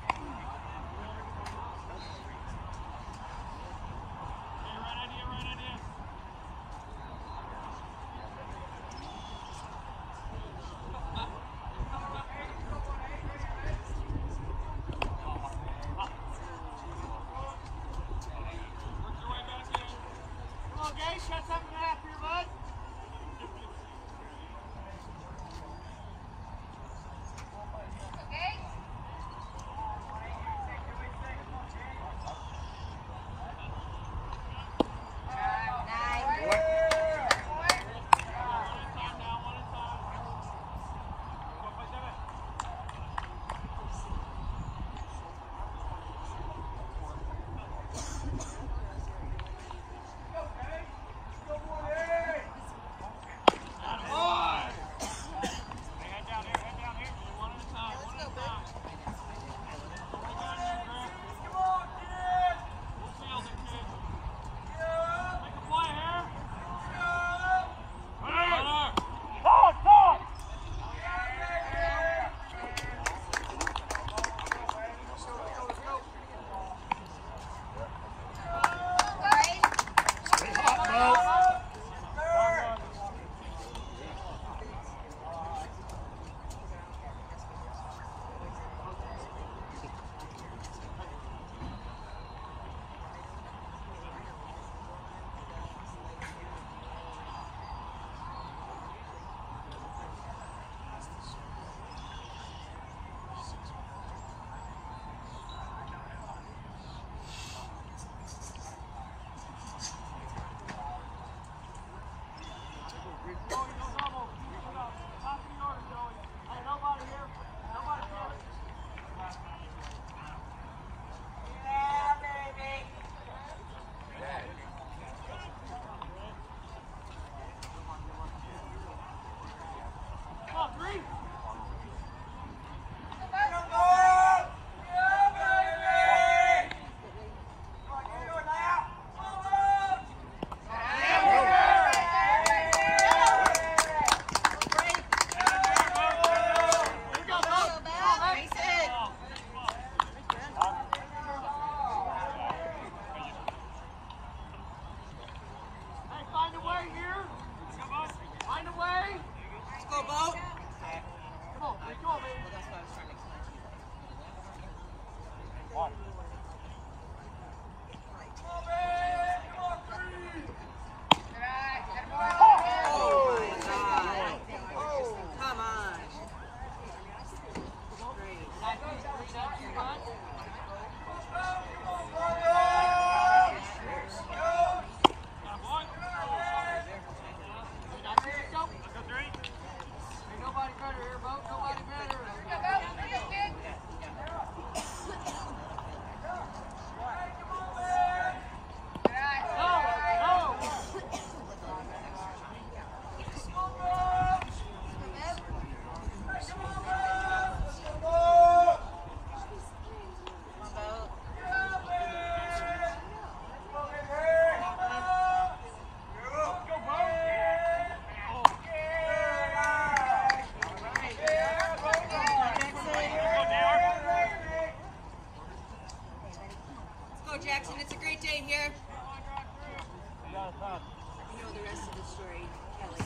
Jackson. It's a great day here. You got a time. You know the rest of the story, Kelly.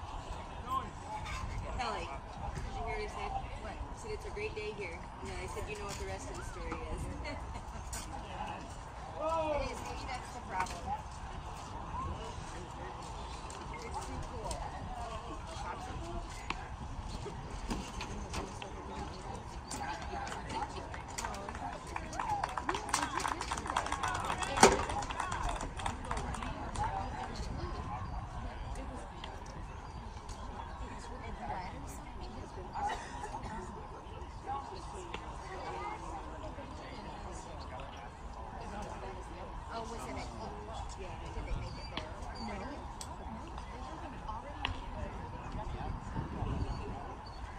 Kelly, did you hear what I said? What? I said it's a great day here. And then I said, you know what the rest of the story is. It is. Maybe that's the problem. It's too cool. Oh, was it at Coach? Yeah. Did they make it there? No.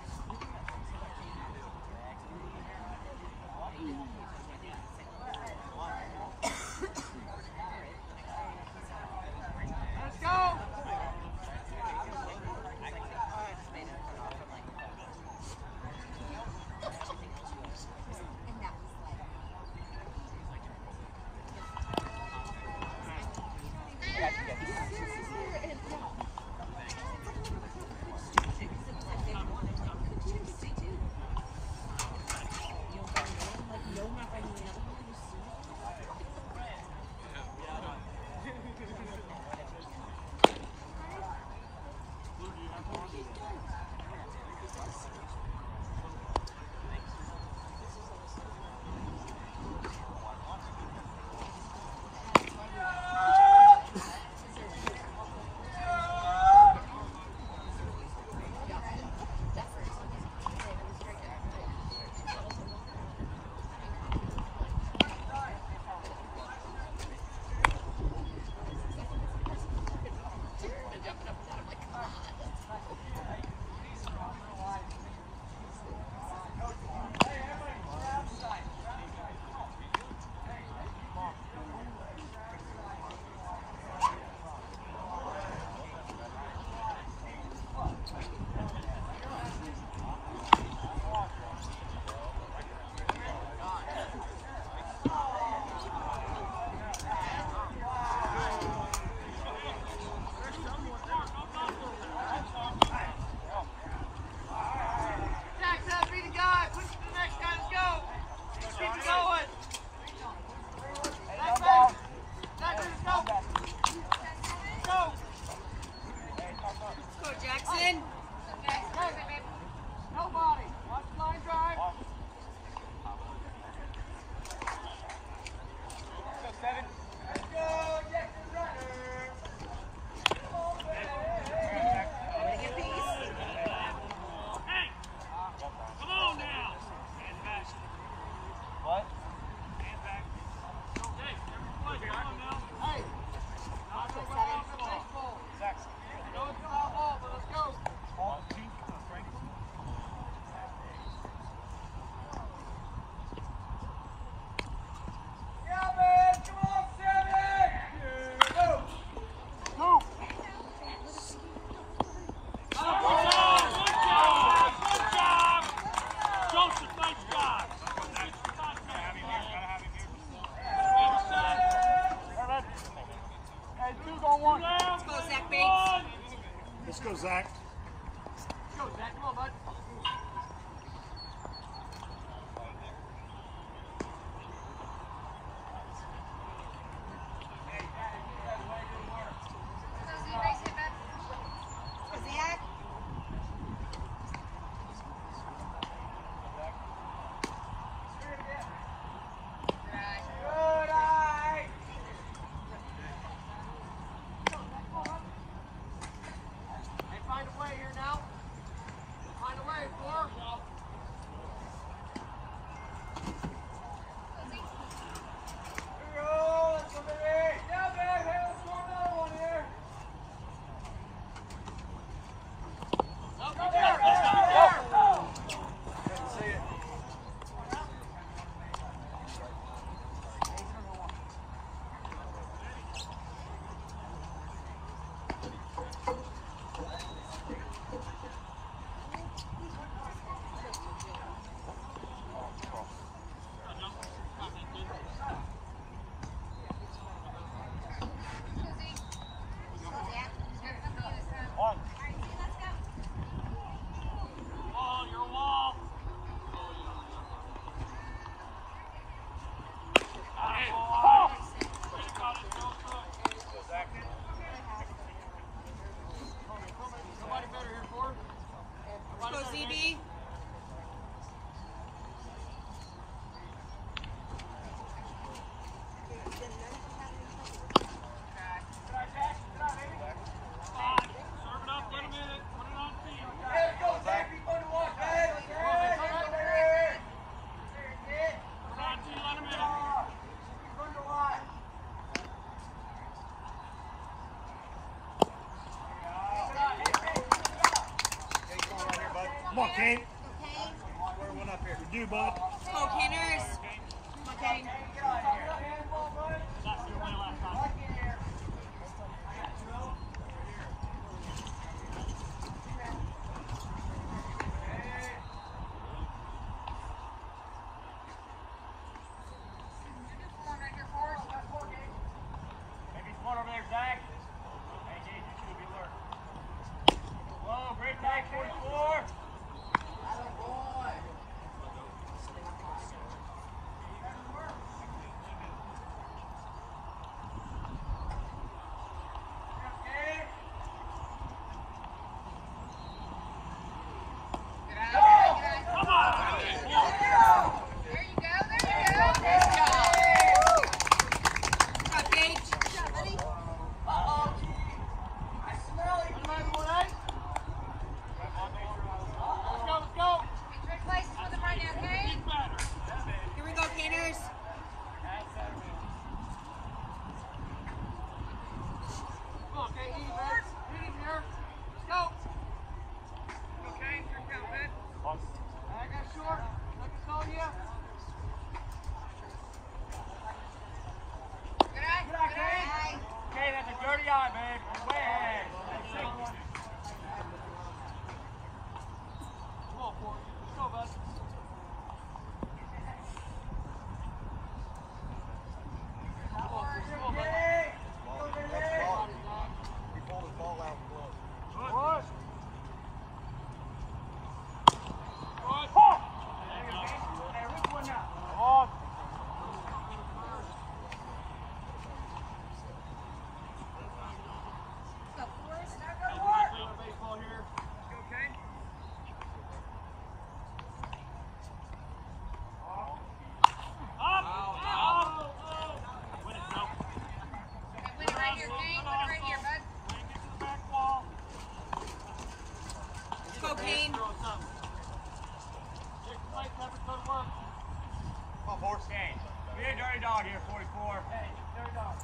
Okay. Be a dirty dog here, forty-four. Hey, dirty dog.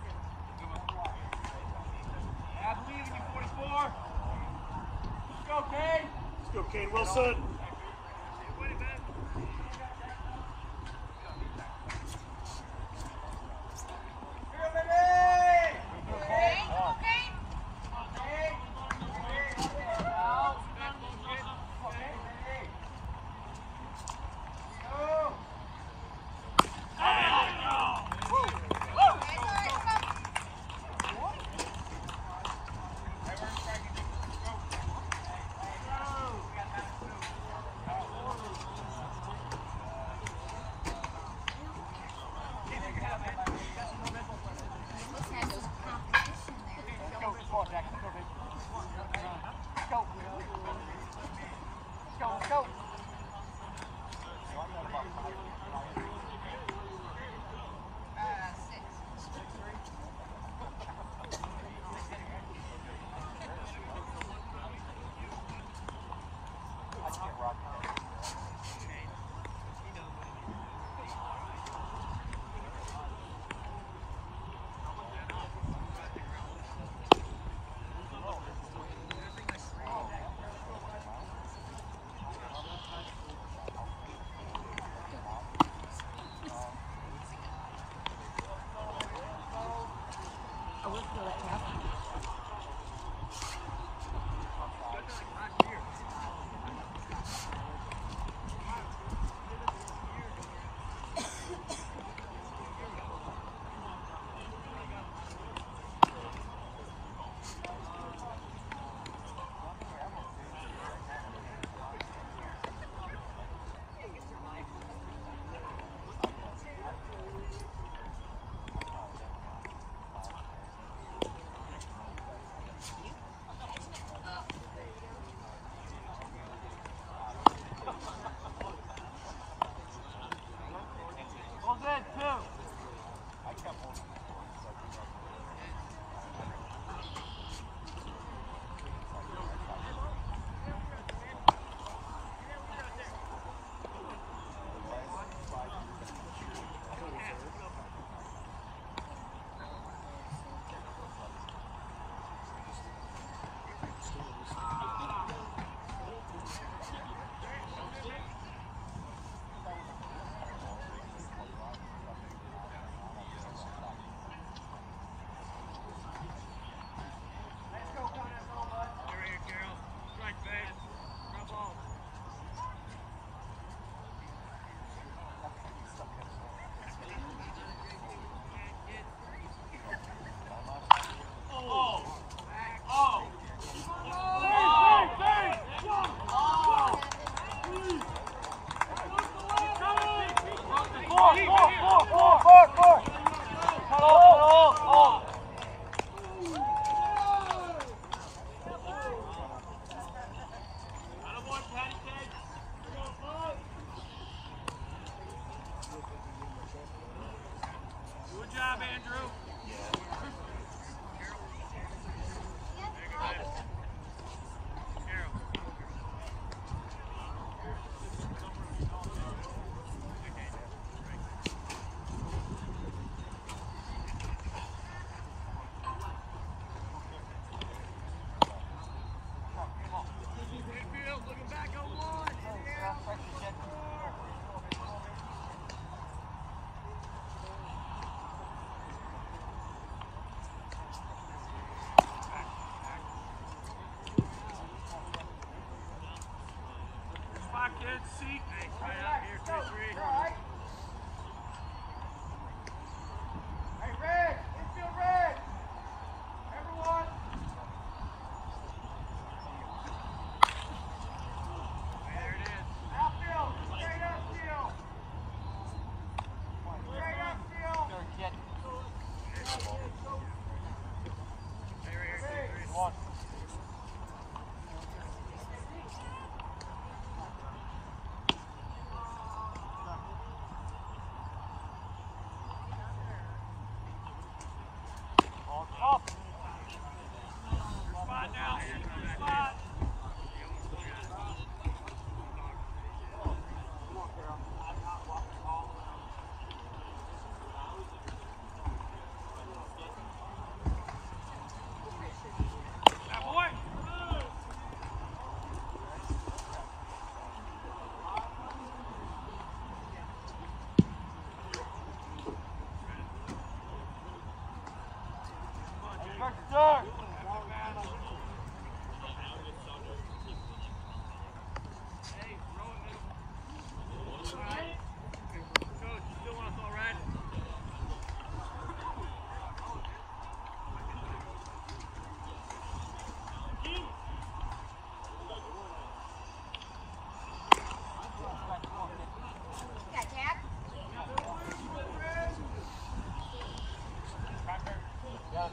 I believe in you, forty-four. Let's go, Kane. Let's go, Kane Wilson.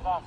Stop.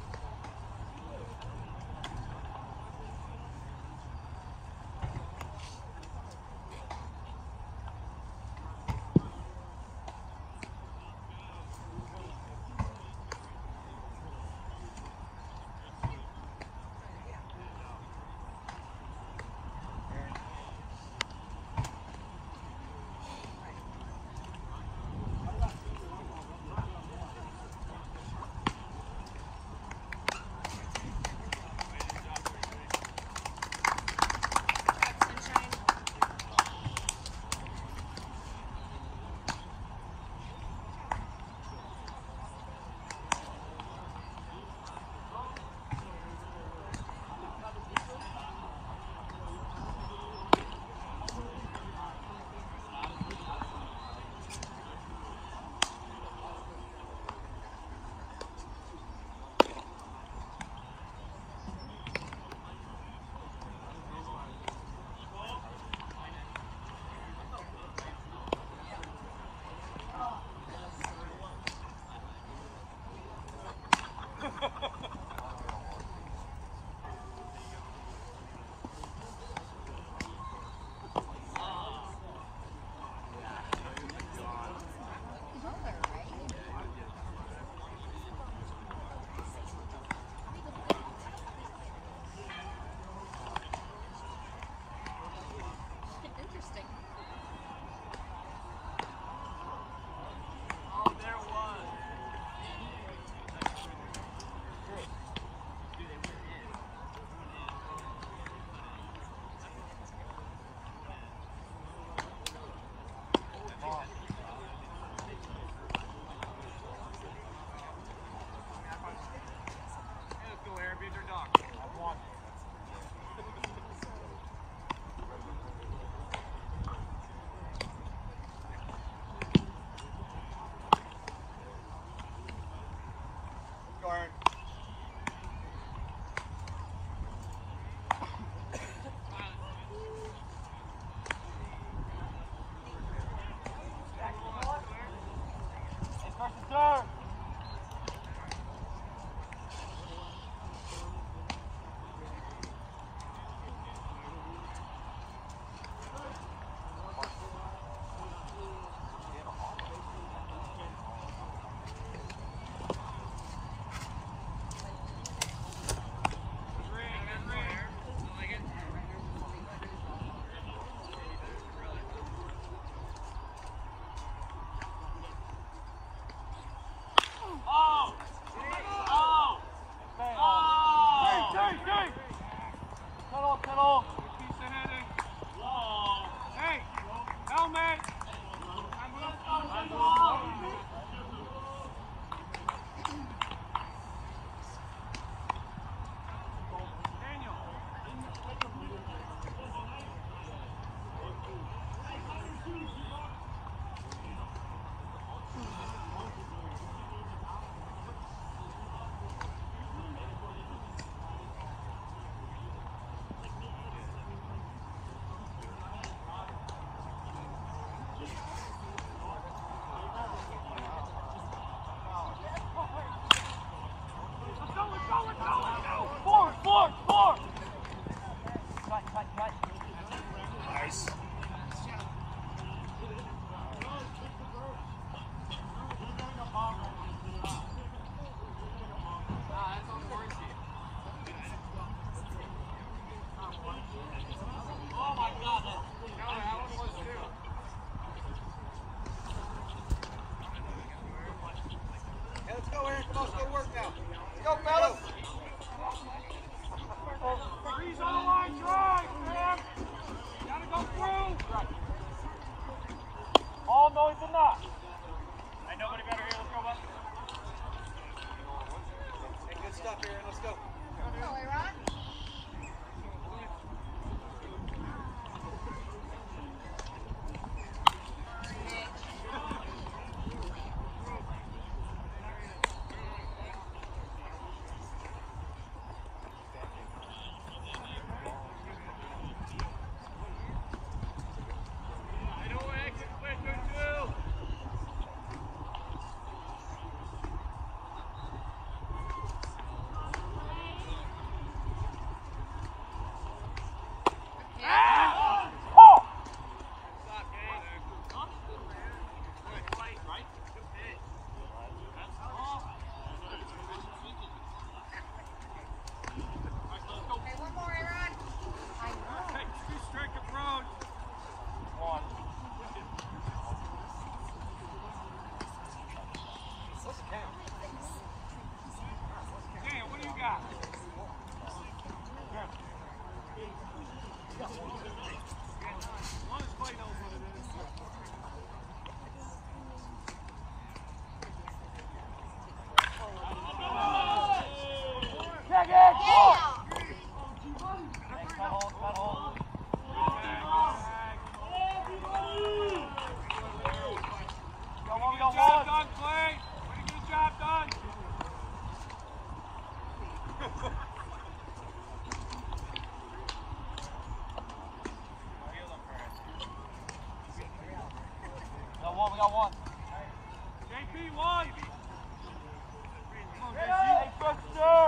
got one. J P, one. Come on, J P. Hey, Buster!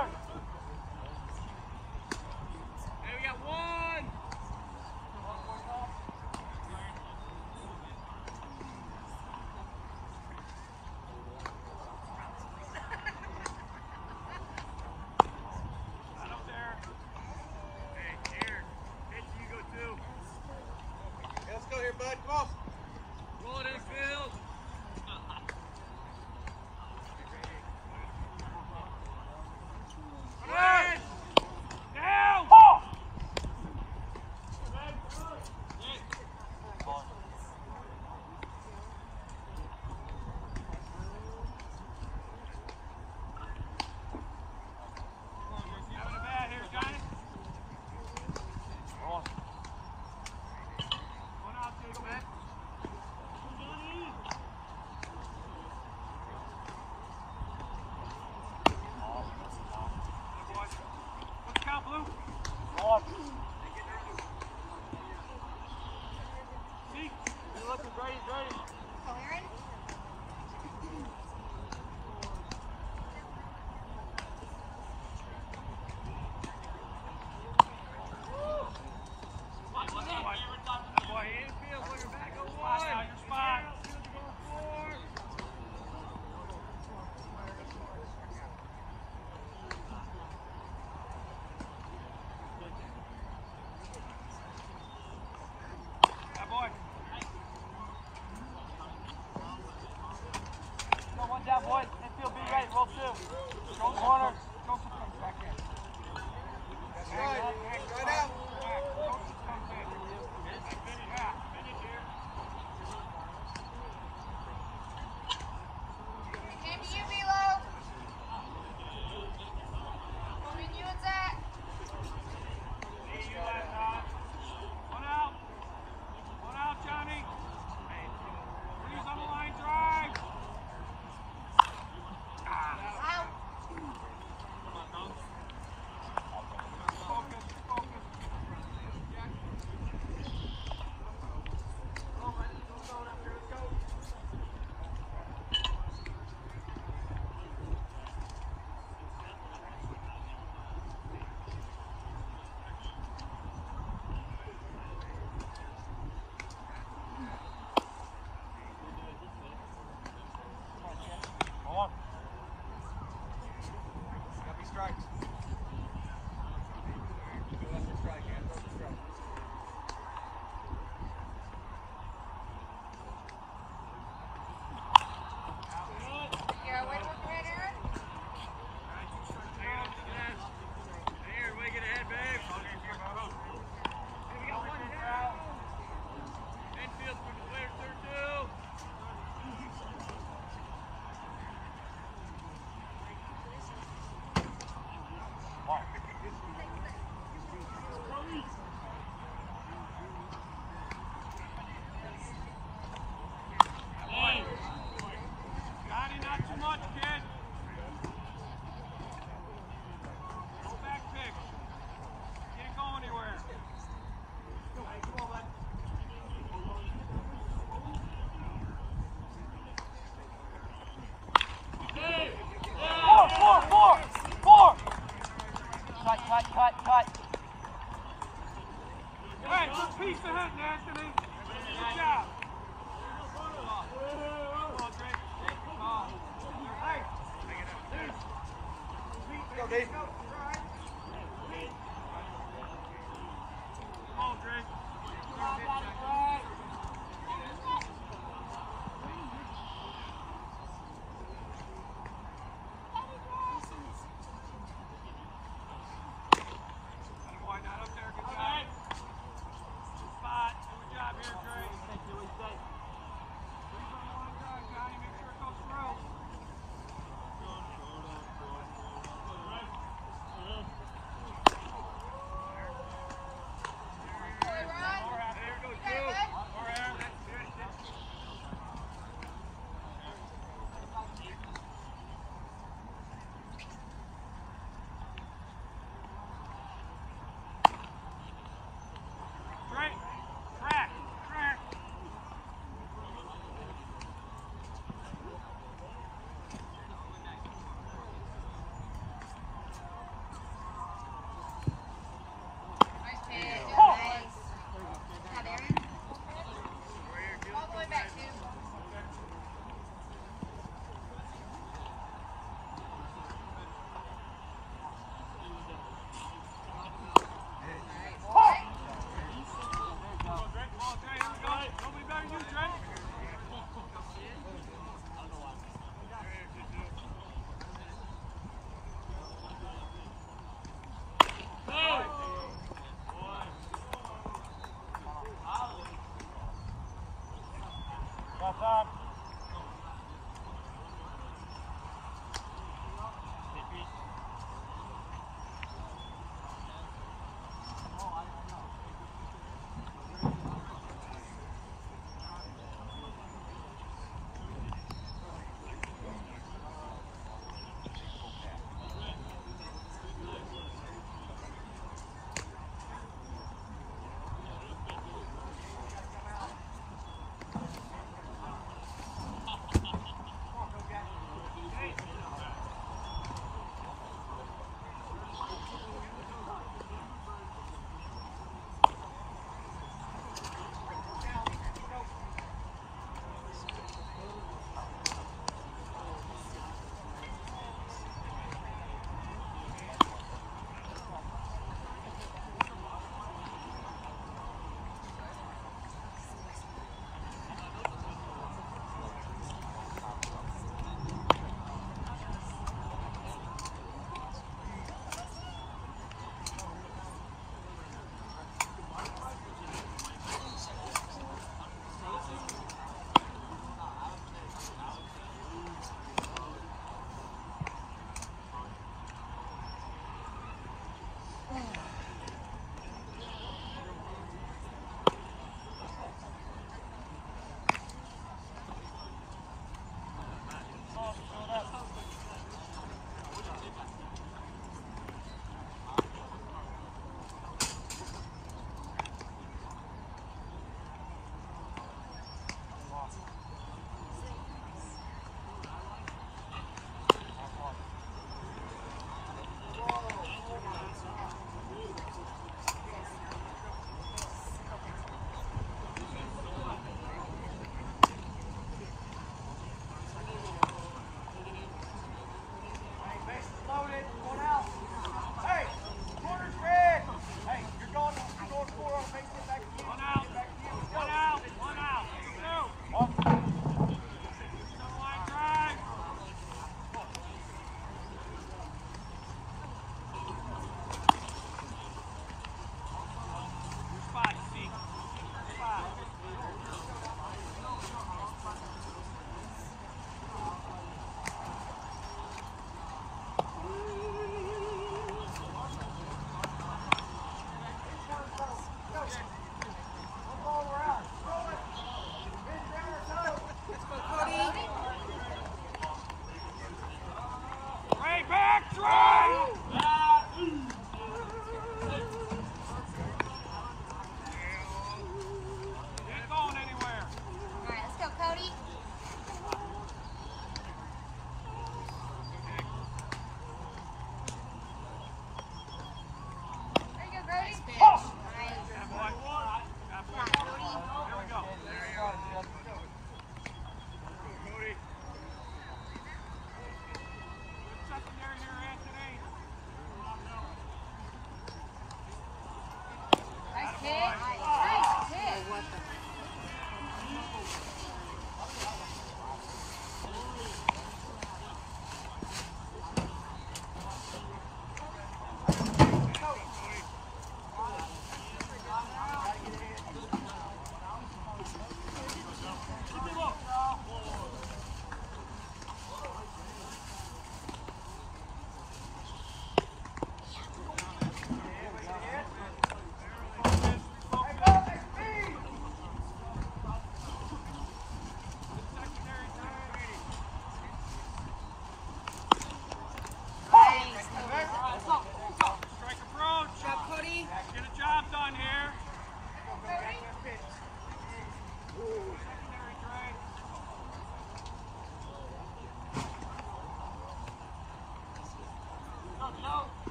Hey, we got one. Not up there. Hey, here. Hit you, go two. Hey, let's go here, bud. Come on. Roll it in field. Hey! Down! Oh! Having a bad here, Johnny. Come on. One out, Jacob. What's the count, Blue? Come on. See? You're looking great, ready. Boy, infield, put your back, go one. Now your spot. Infield, go four. Yeah, boy. Go one down, boy. Infield, be ready. Roll two. Go corner. Joseph comes back in. That's right. Right out. Joseph comes in. Yeah, finish here. Came to you, Milo. Coming you and Zach. See you last time. One out. One out, Johnny. Please on the line drive. Out. Focus, focus. Jack. Go, man. Go, go, up here. Let's go. Come on. Gotta be strikes. Go after strike, man. Go after strike. Yeah, way to work your head, Aaron. Hang on, Jess. Here, way get ahead, babe. Hey, we got one down. Infield for the player, third two. Come on. Johnny, not too much, kid. Go back pick. Can't go anywhere. Hey, come on, bud. Four, four, four, four. Cut, cut, cut, cut. Hey, good piece of hitting, Anthony. Good job. Come on, Drake. Come on. Hey. Go, Dave. Come on, Drake. Boy, not up there. Good job. Spot. Good job here, Drake. Please on the line drive, Johnny. Make sure it goes through.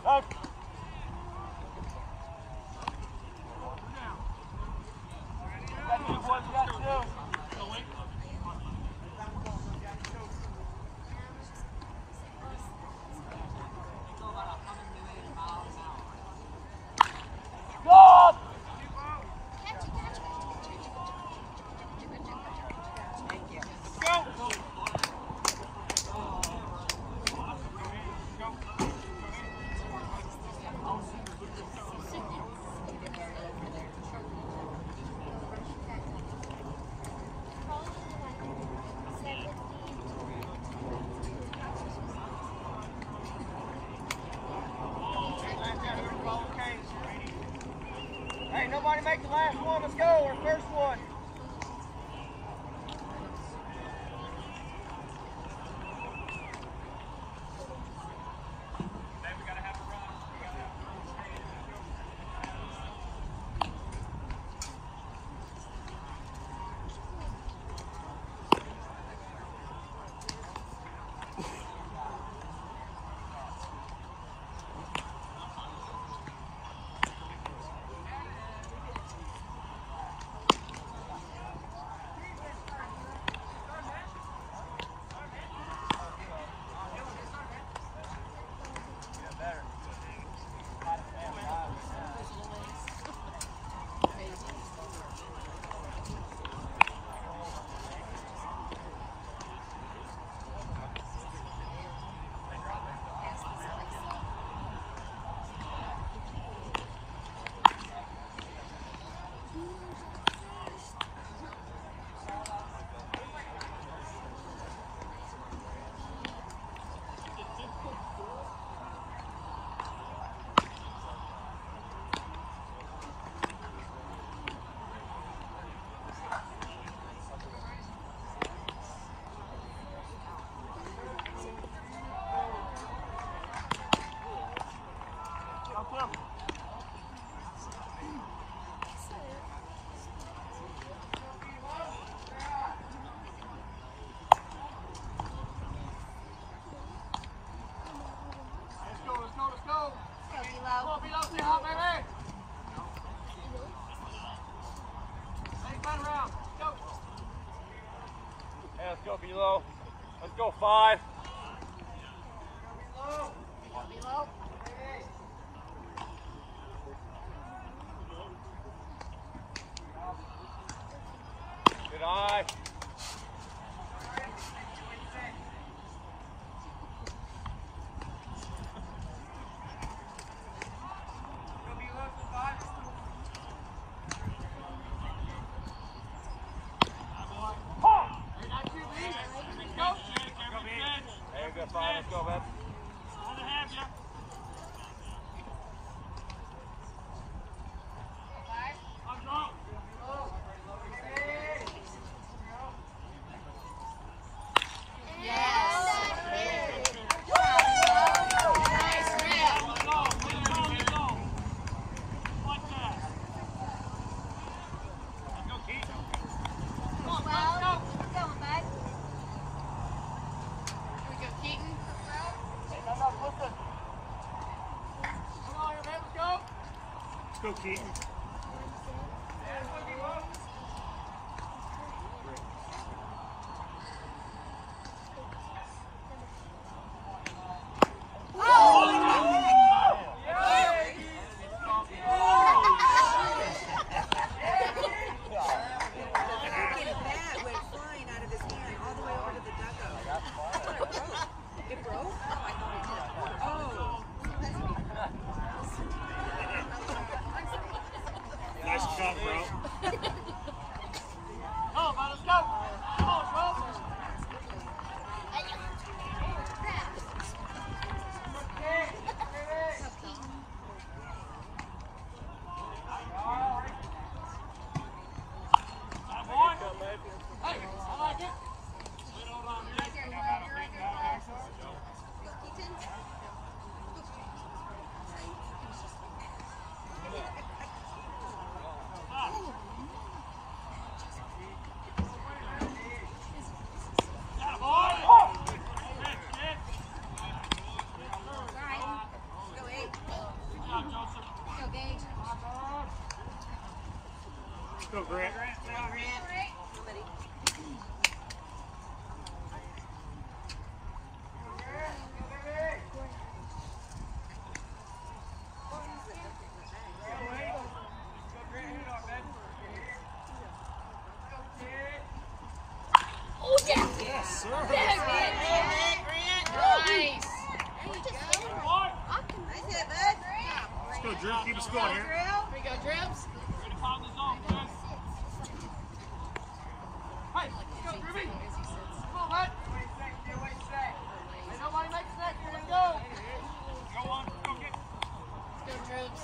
Touch. Got two, boys. Got two. Go! Thank you. Go! Hey, nobody make the last one. Let's go. Our first one. Hey, let's go below. Let's go five. Good eye. Hey, good five. Let's go, man. On the half, yeah. I'm drunk. Let's go, Keaton. That went flying out of his hand all the way over to the dugout. I thought it broke. It broke? Oh, I thought it did. Oh. sir. Nice. Nice hit, bud. Let's go, Drew. Keep us going here. Here we go, Dribs. Ready to pound the zone, guys. Hey, let's go, Ruby. Come on, bud. Wait a second, here, wait a second. Hey, nobody makes that. Here we go. Go on, go get. Let's go, Dribs.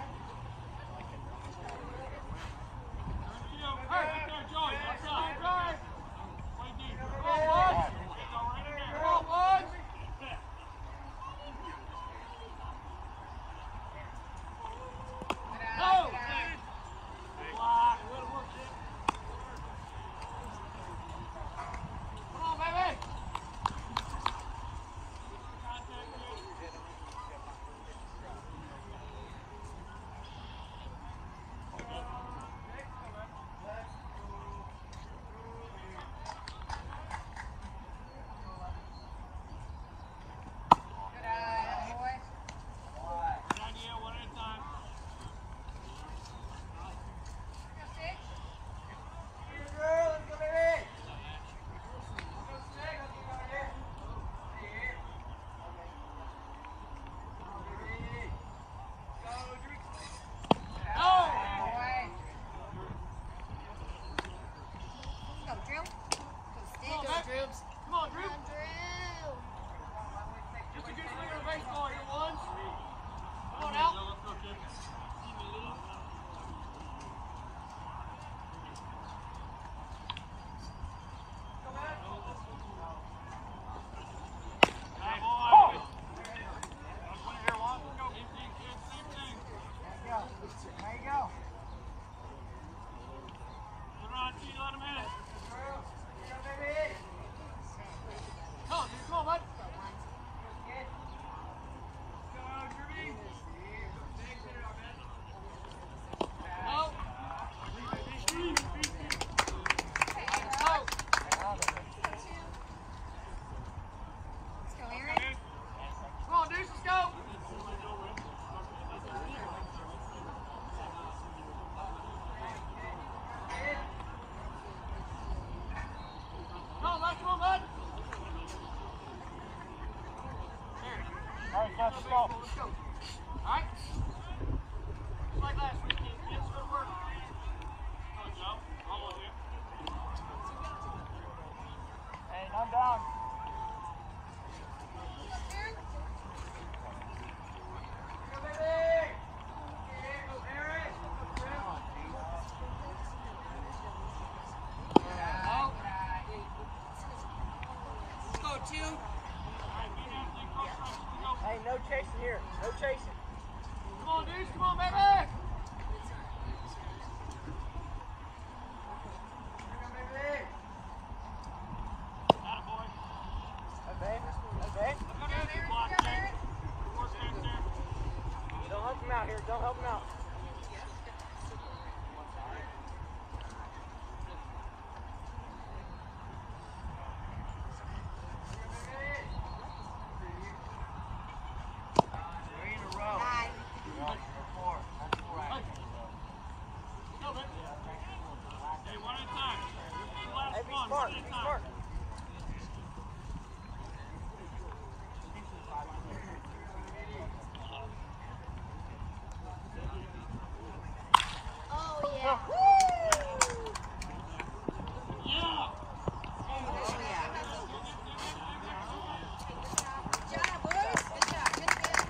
Hey, right there, Joey. What's up? Drive. Play deep. Come on, boys. Go right in there. Come on, boys. Go. Block. Come on, baby. Good idea, one at a time. Here, girl. Let's go, baby. Let's go, stick. Let's go, here. Here. Go, Drew. Go. Go, Drew. Go, stick. Go, Dribs. Come on, Drew. Drew. Just a good swing of baseball here, ones. Come on out. Let's go, kid. Hey, boy. Let's win here, one. Go. Same thing, kid. Same thing. There you go. There you go. Put it on, T. Let him hit it. Girl. Here you go, baby. Come on, dude. Come on, bud. Good. Go, Drew. Go. Let's go, Aaron. Come on, dudes. Let's go. Come on, bud. Come on, bud. All right, let's go. Let's go. All right. Just like last week, kids. It's good work. Go, Joe. I'm with you. Hey, I'm down. Go, baby. Here goes Aaron. Go. Let's go, two. Hey, no chasing here. No chasing. Come on, dudes. Come on, baby. Here we go, baby. Attaboy. Okay. Okay. Block, Jake. Four stands there. Don't help him out here. Don't help him out. Three in a row. Bye. Four. That's four. Right. Go, baby. Hey, one at a time. Last Hey, be one, smart. one at Be a time. smart. Oh, yeah. Yeah. Oh, yeah. Good job, boys. Good job. Good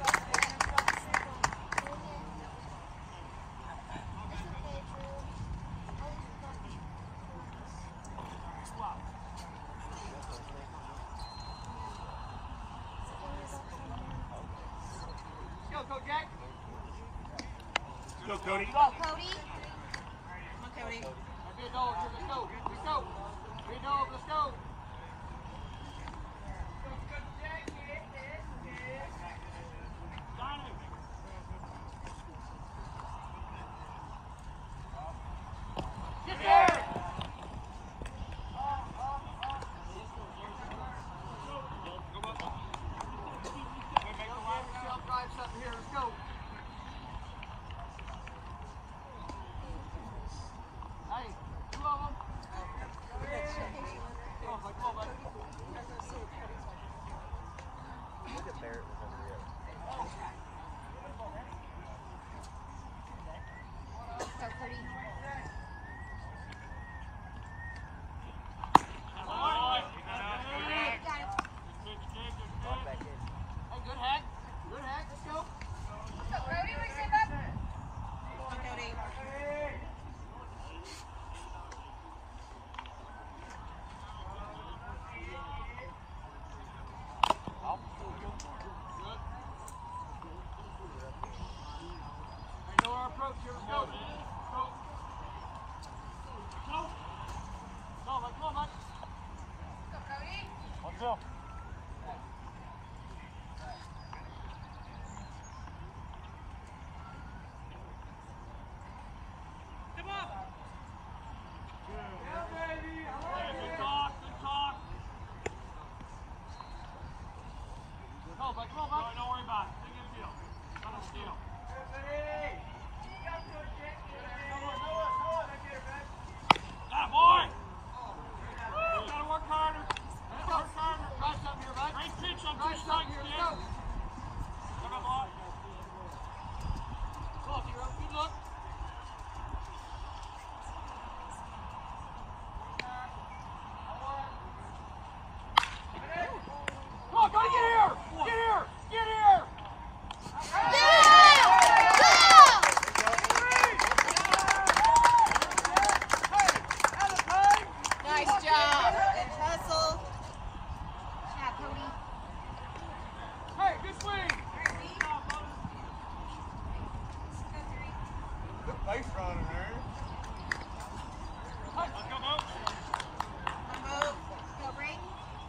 Go, go, Jack. Let's go, Cody. Go, Cody. Come on, Cody. Be a dog. Let's go. Let's go. Be a dog. Let's go. Donnie. Get there. Drive something here. Let's go. Hey, two of them. Come on, bud. Come on, bud. Don't worry about it. Big deal. Let him steal. That boy! Gotta work harder. Let's go. Work harder. Try something here, bud. Great pitch on two strikes, kid. Let's go. Come on, boy. Look, you're up. Good look. Come on, go to get here! Get here! Get here! Nice job. Good hustle. Yeah, Cody. Hey, good swing! Good face running there. Hey, let's go, Mo. Move. Go bring.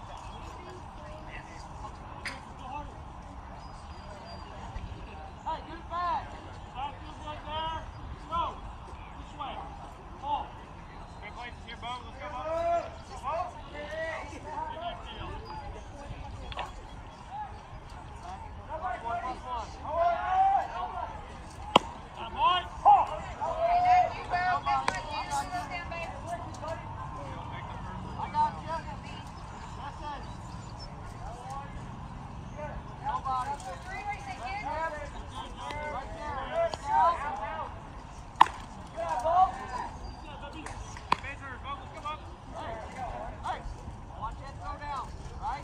Hey, get it back. Back to the right there. Go. This way. Ball. Good place here, Bo. Let's go, Bo. Good deal. One, one, one. That boy. I got you. That's it. Nobody. Right there. Hey, watch that throw down, right?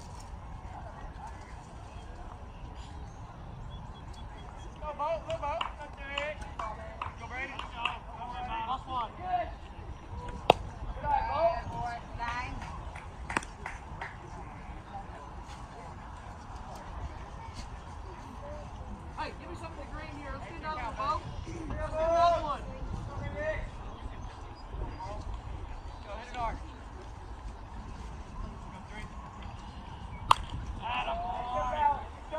Go, Bo, go, Bo. That's it. Go, Brady. Go. Last one. Good. Good eye, Bo. Nine. Hey, give me something to green here. Let's get another one, Bo. Let's get another one. Go, hit it hard. Go, three. Atta boy.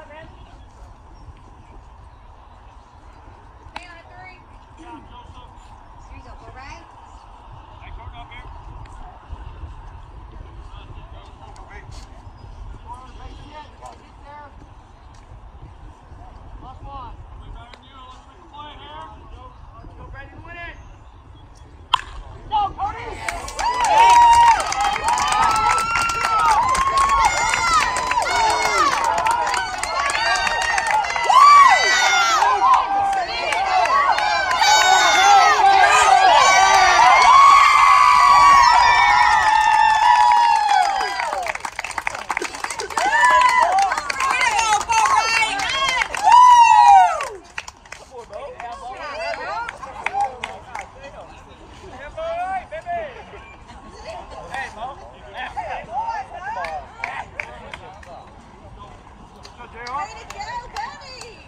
Stay on a three. Yeah, Joseph. Here you go. Go right. Hey, Jordan up here. Jordan, base hit. Gotta get there. Last one. We better than you. Let's make a play here. Let's go, Brady, to win it. Go, Cody! Way to go, Benny.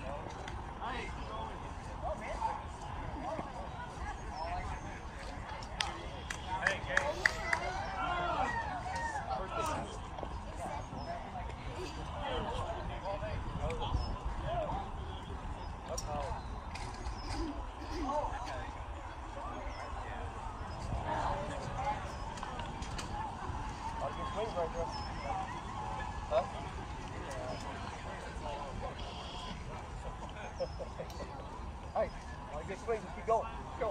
Hey, all you get swings, keep going. Go.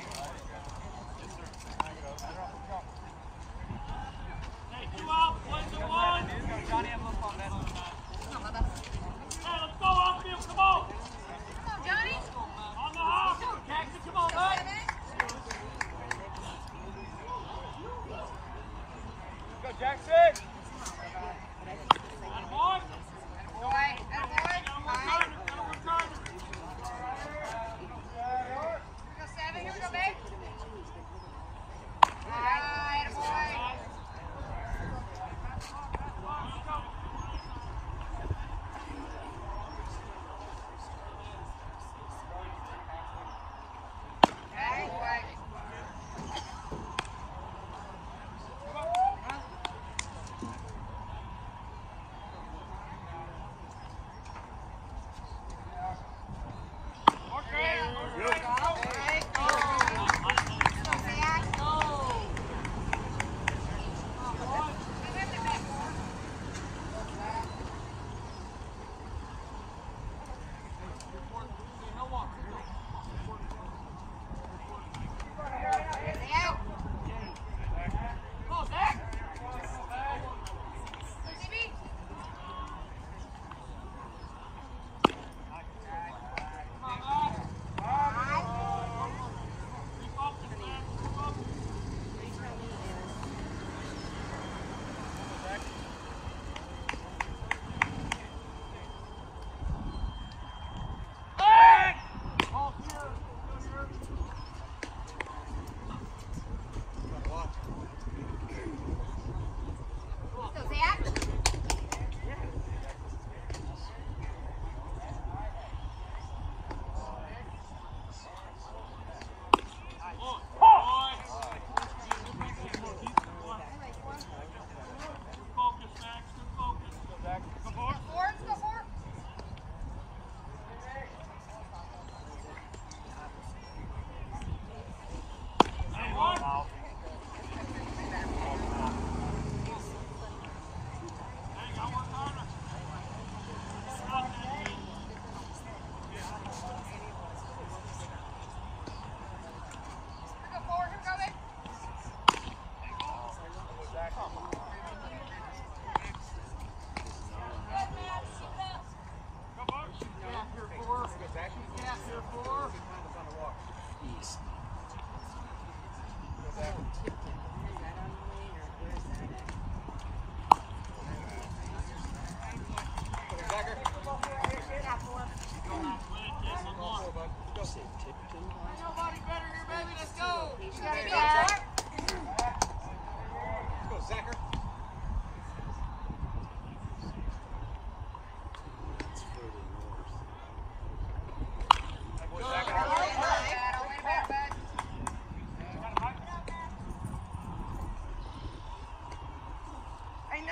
Hey, two out, one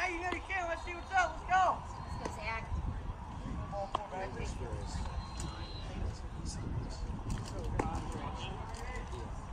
now you know you can. Let's see what's up. Let's go. Let's go, Zach. This was nine.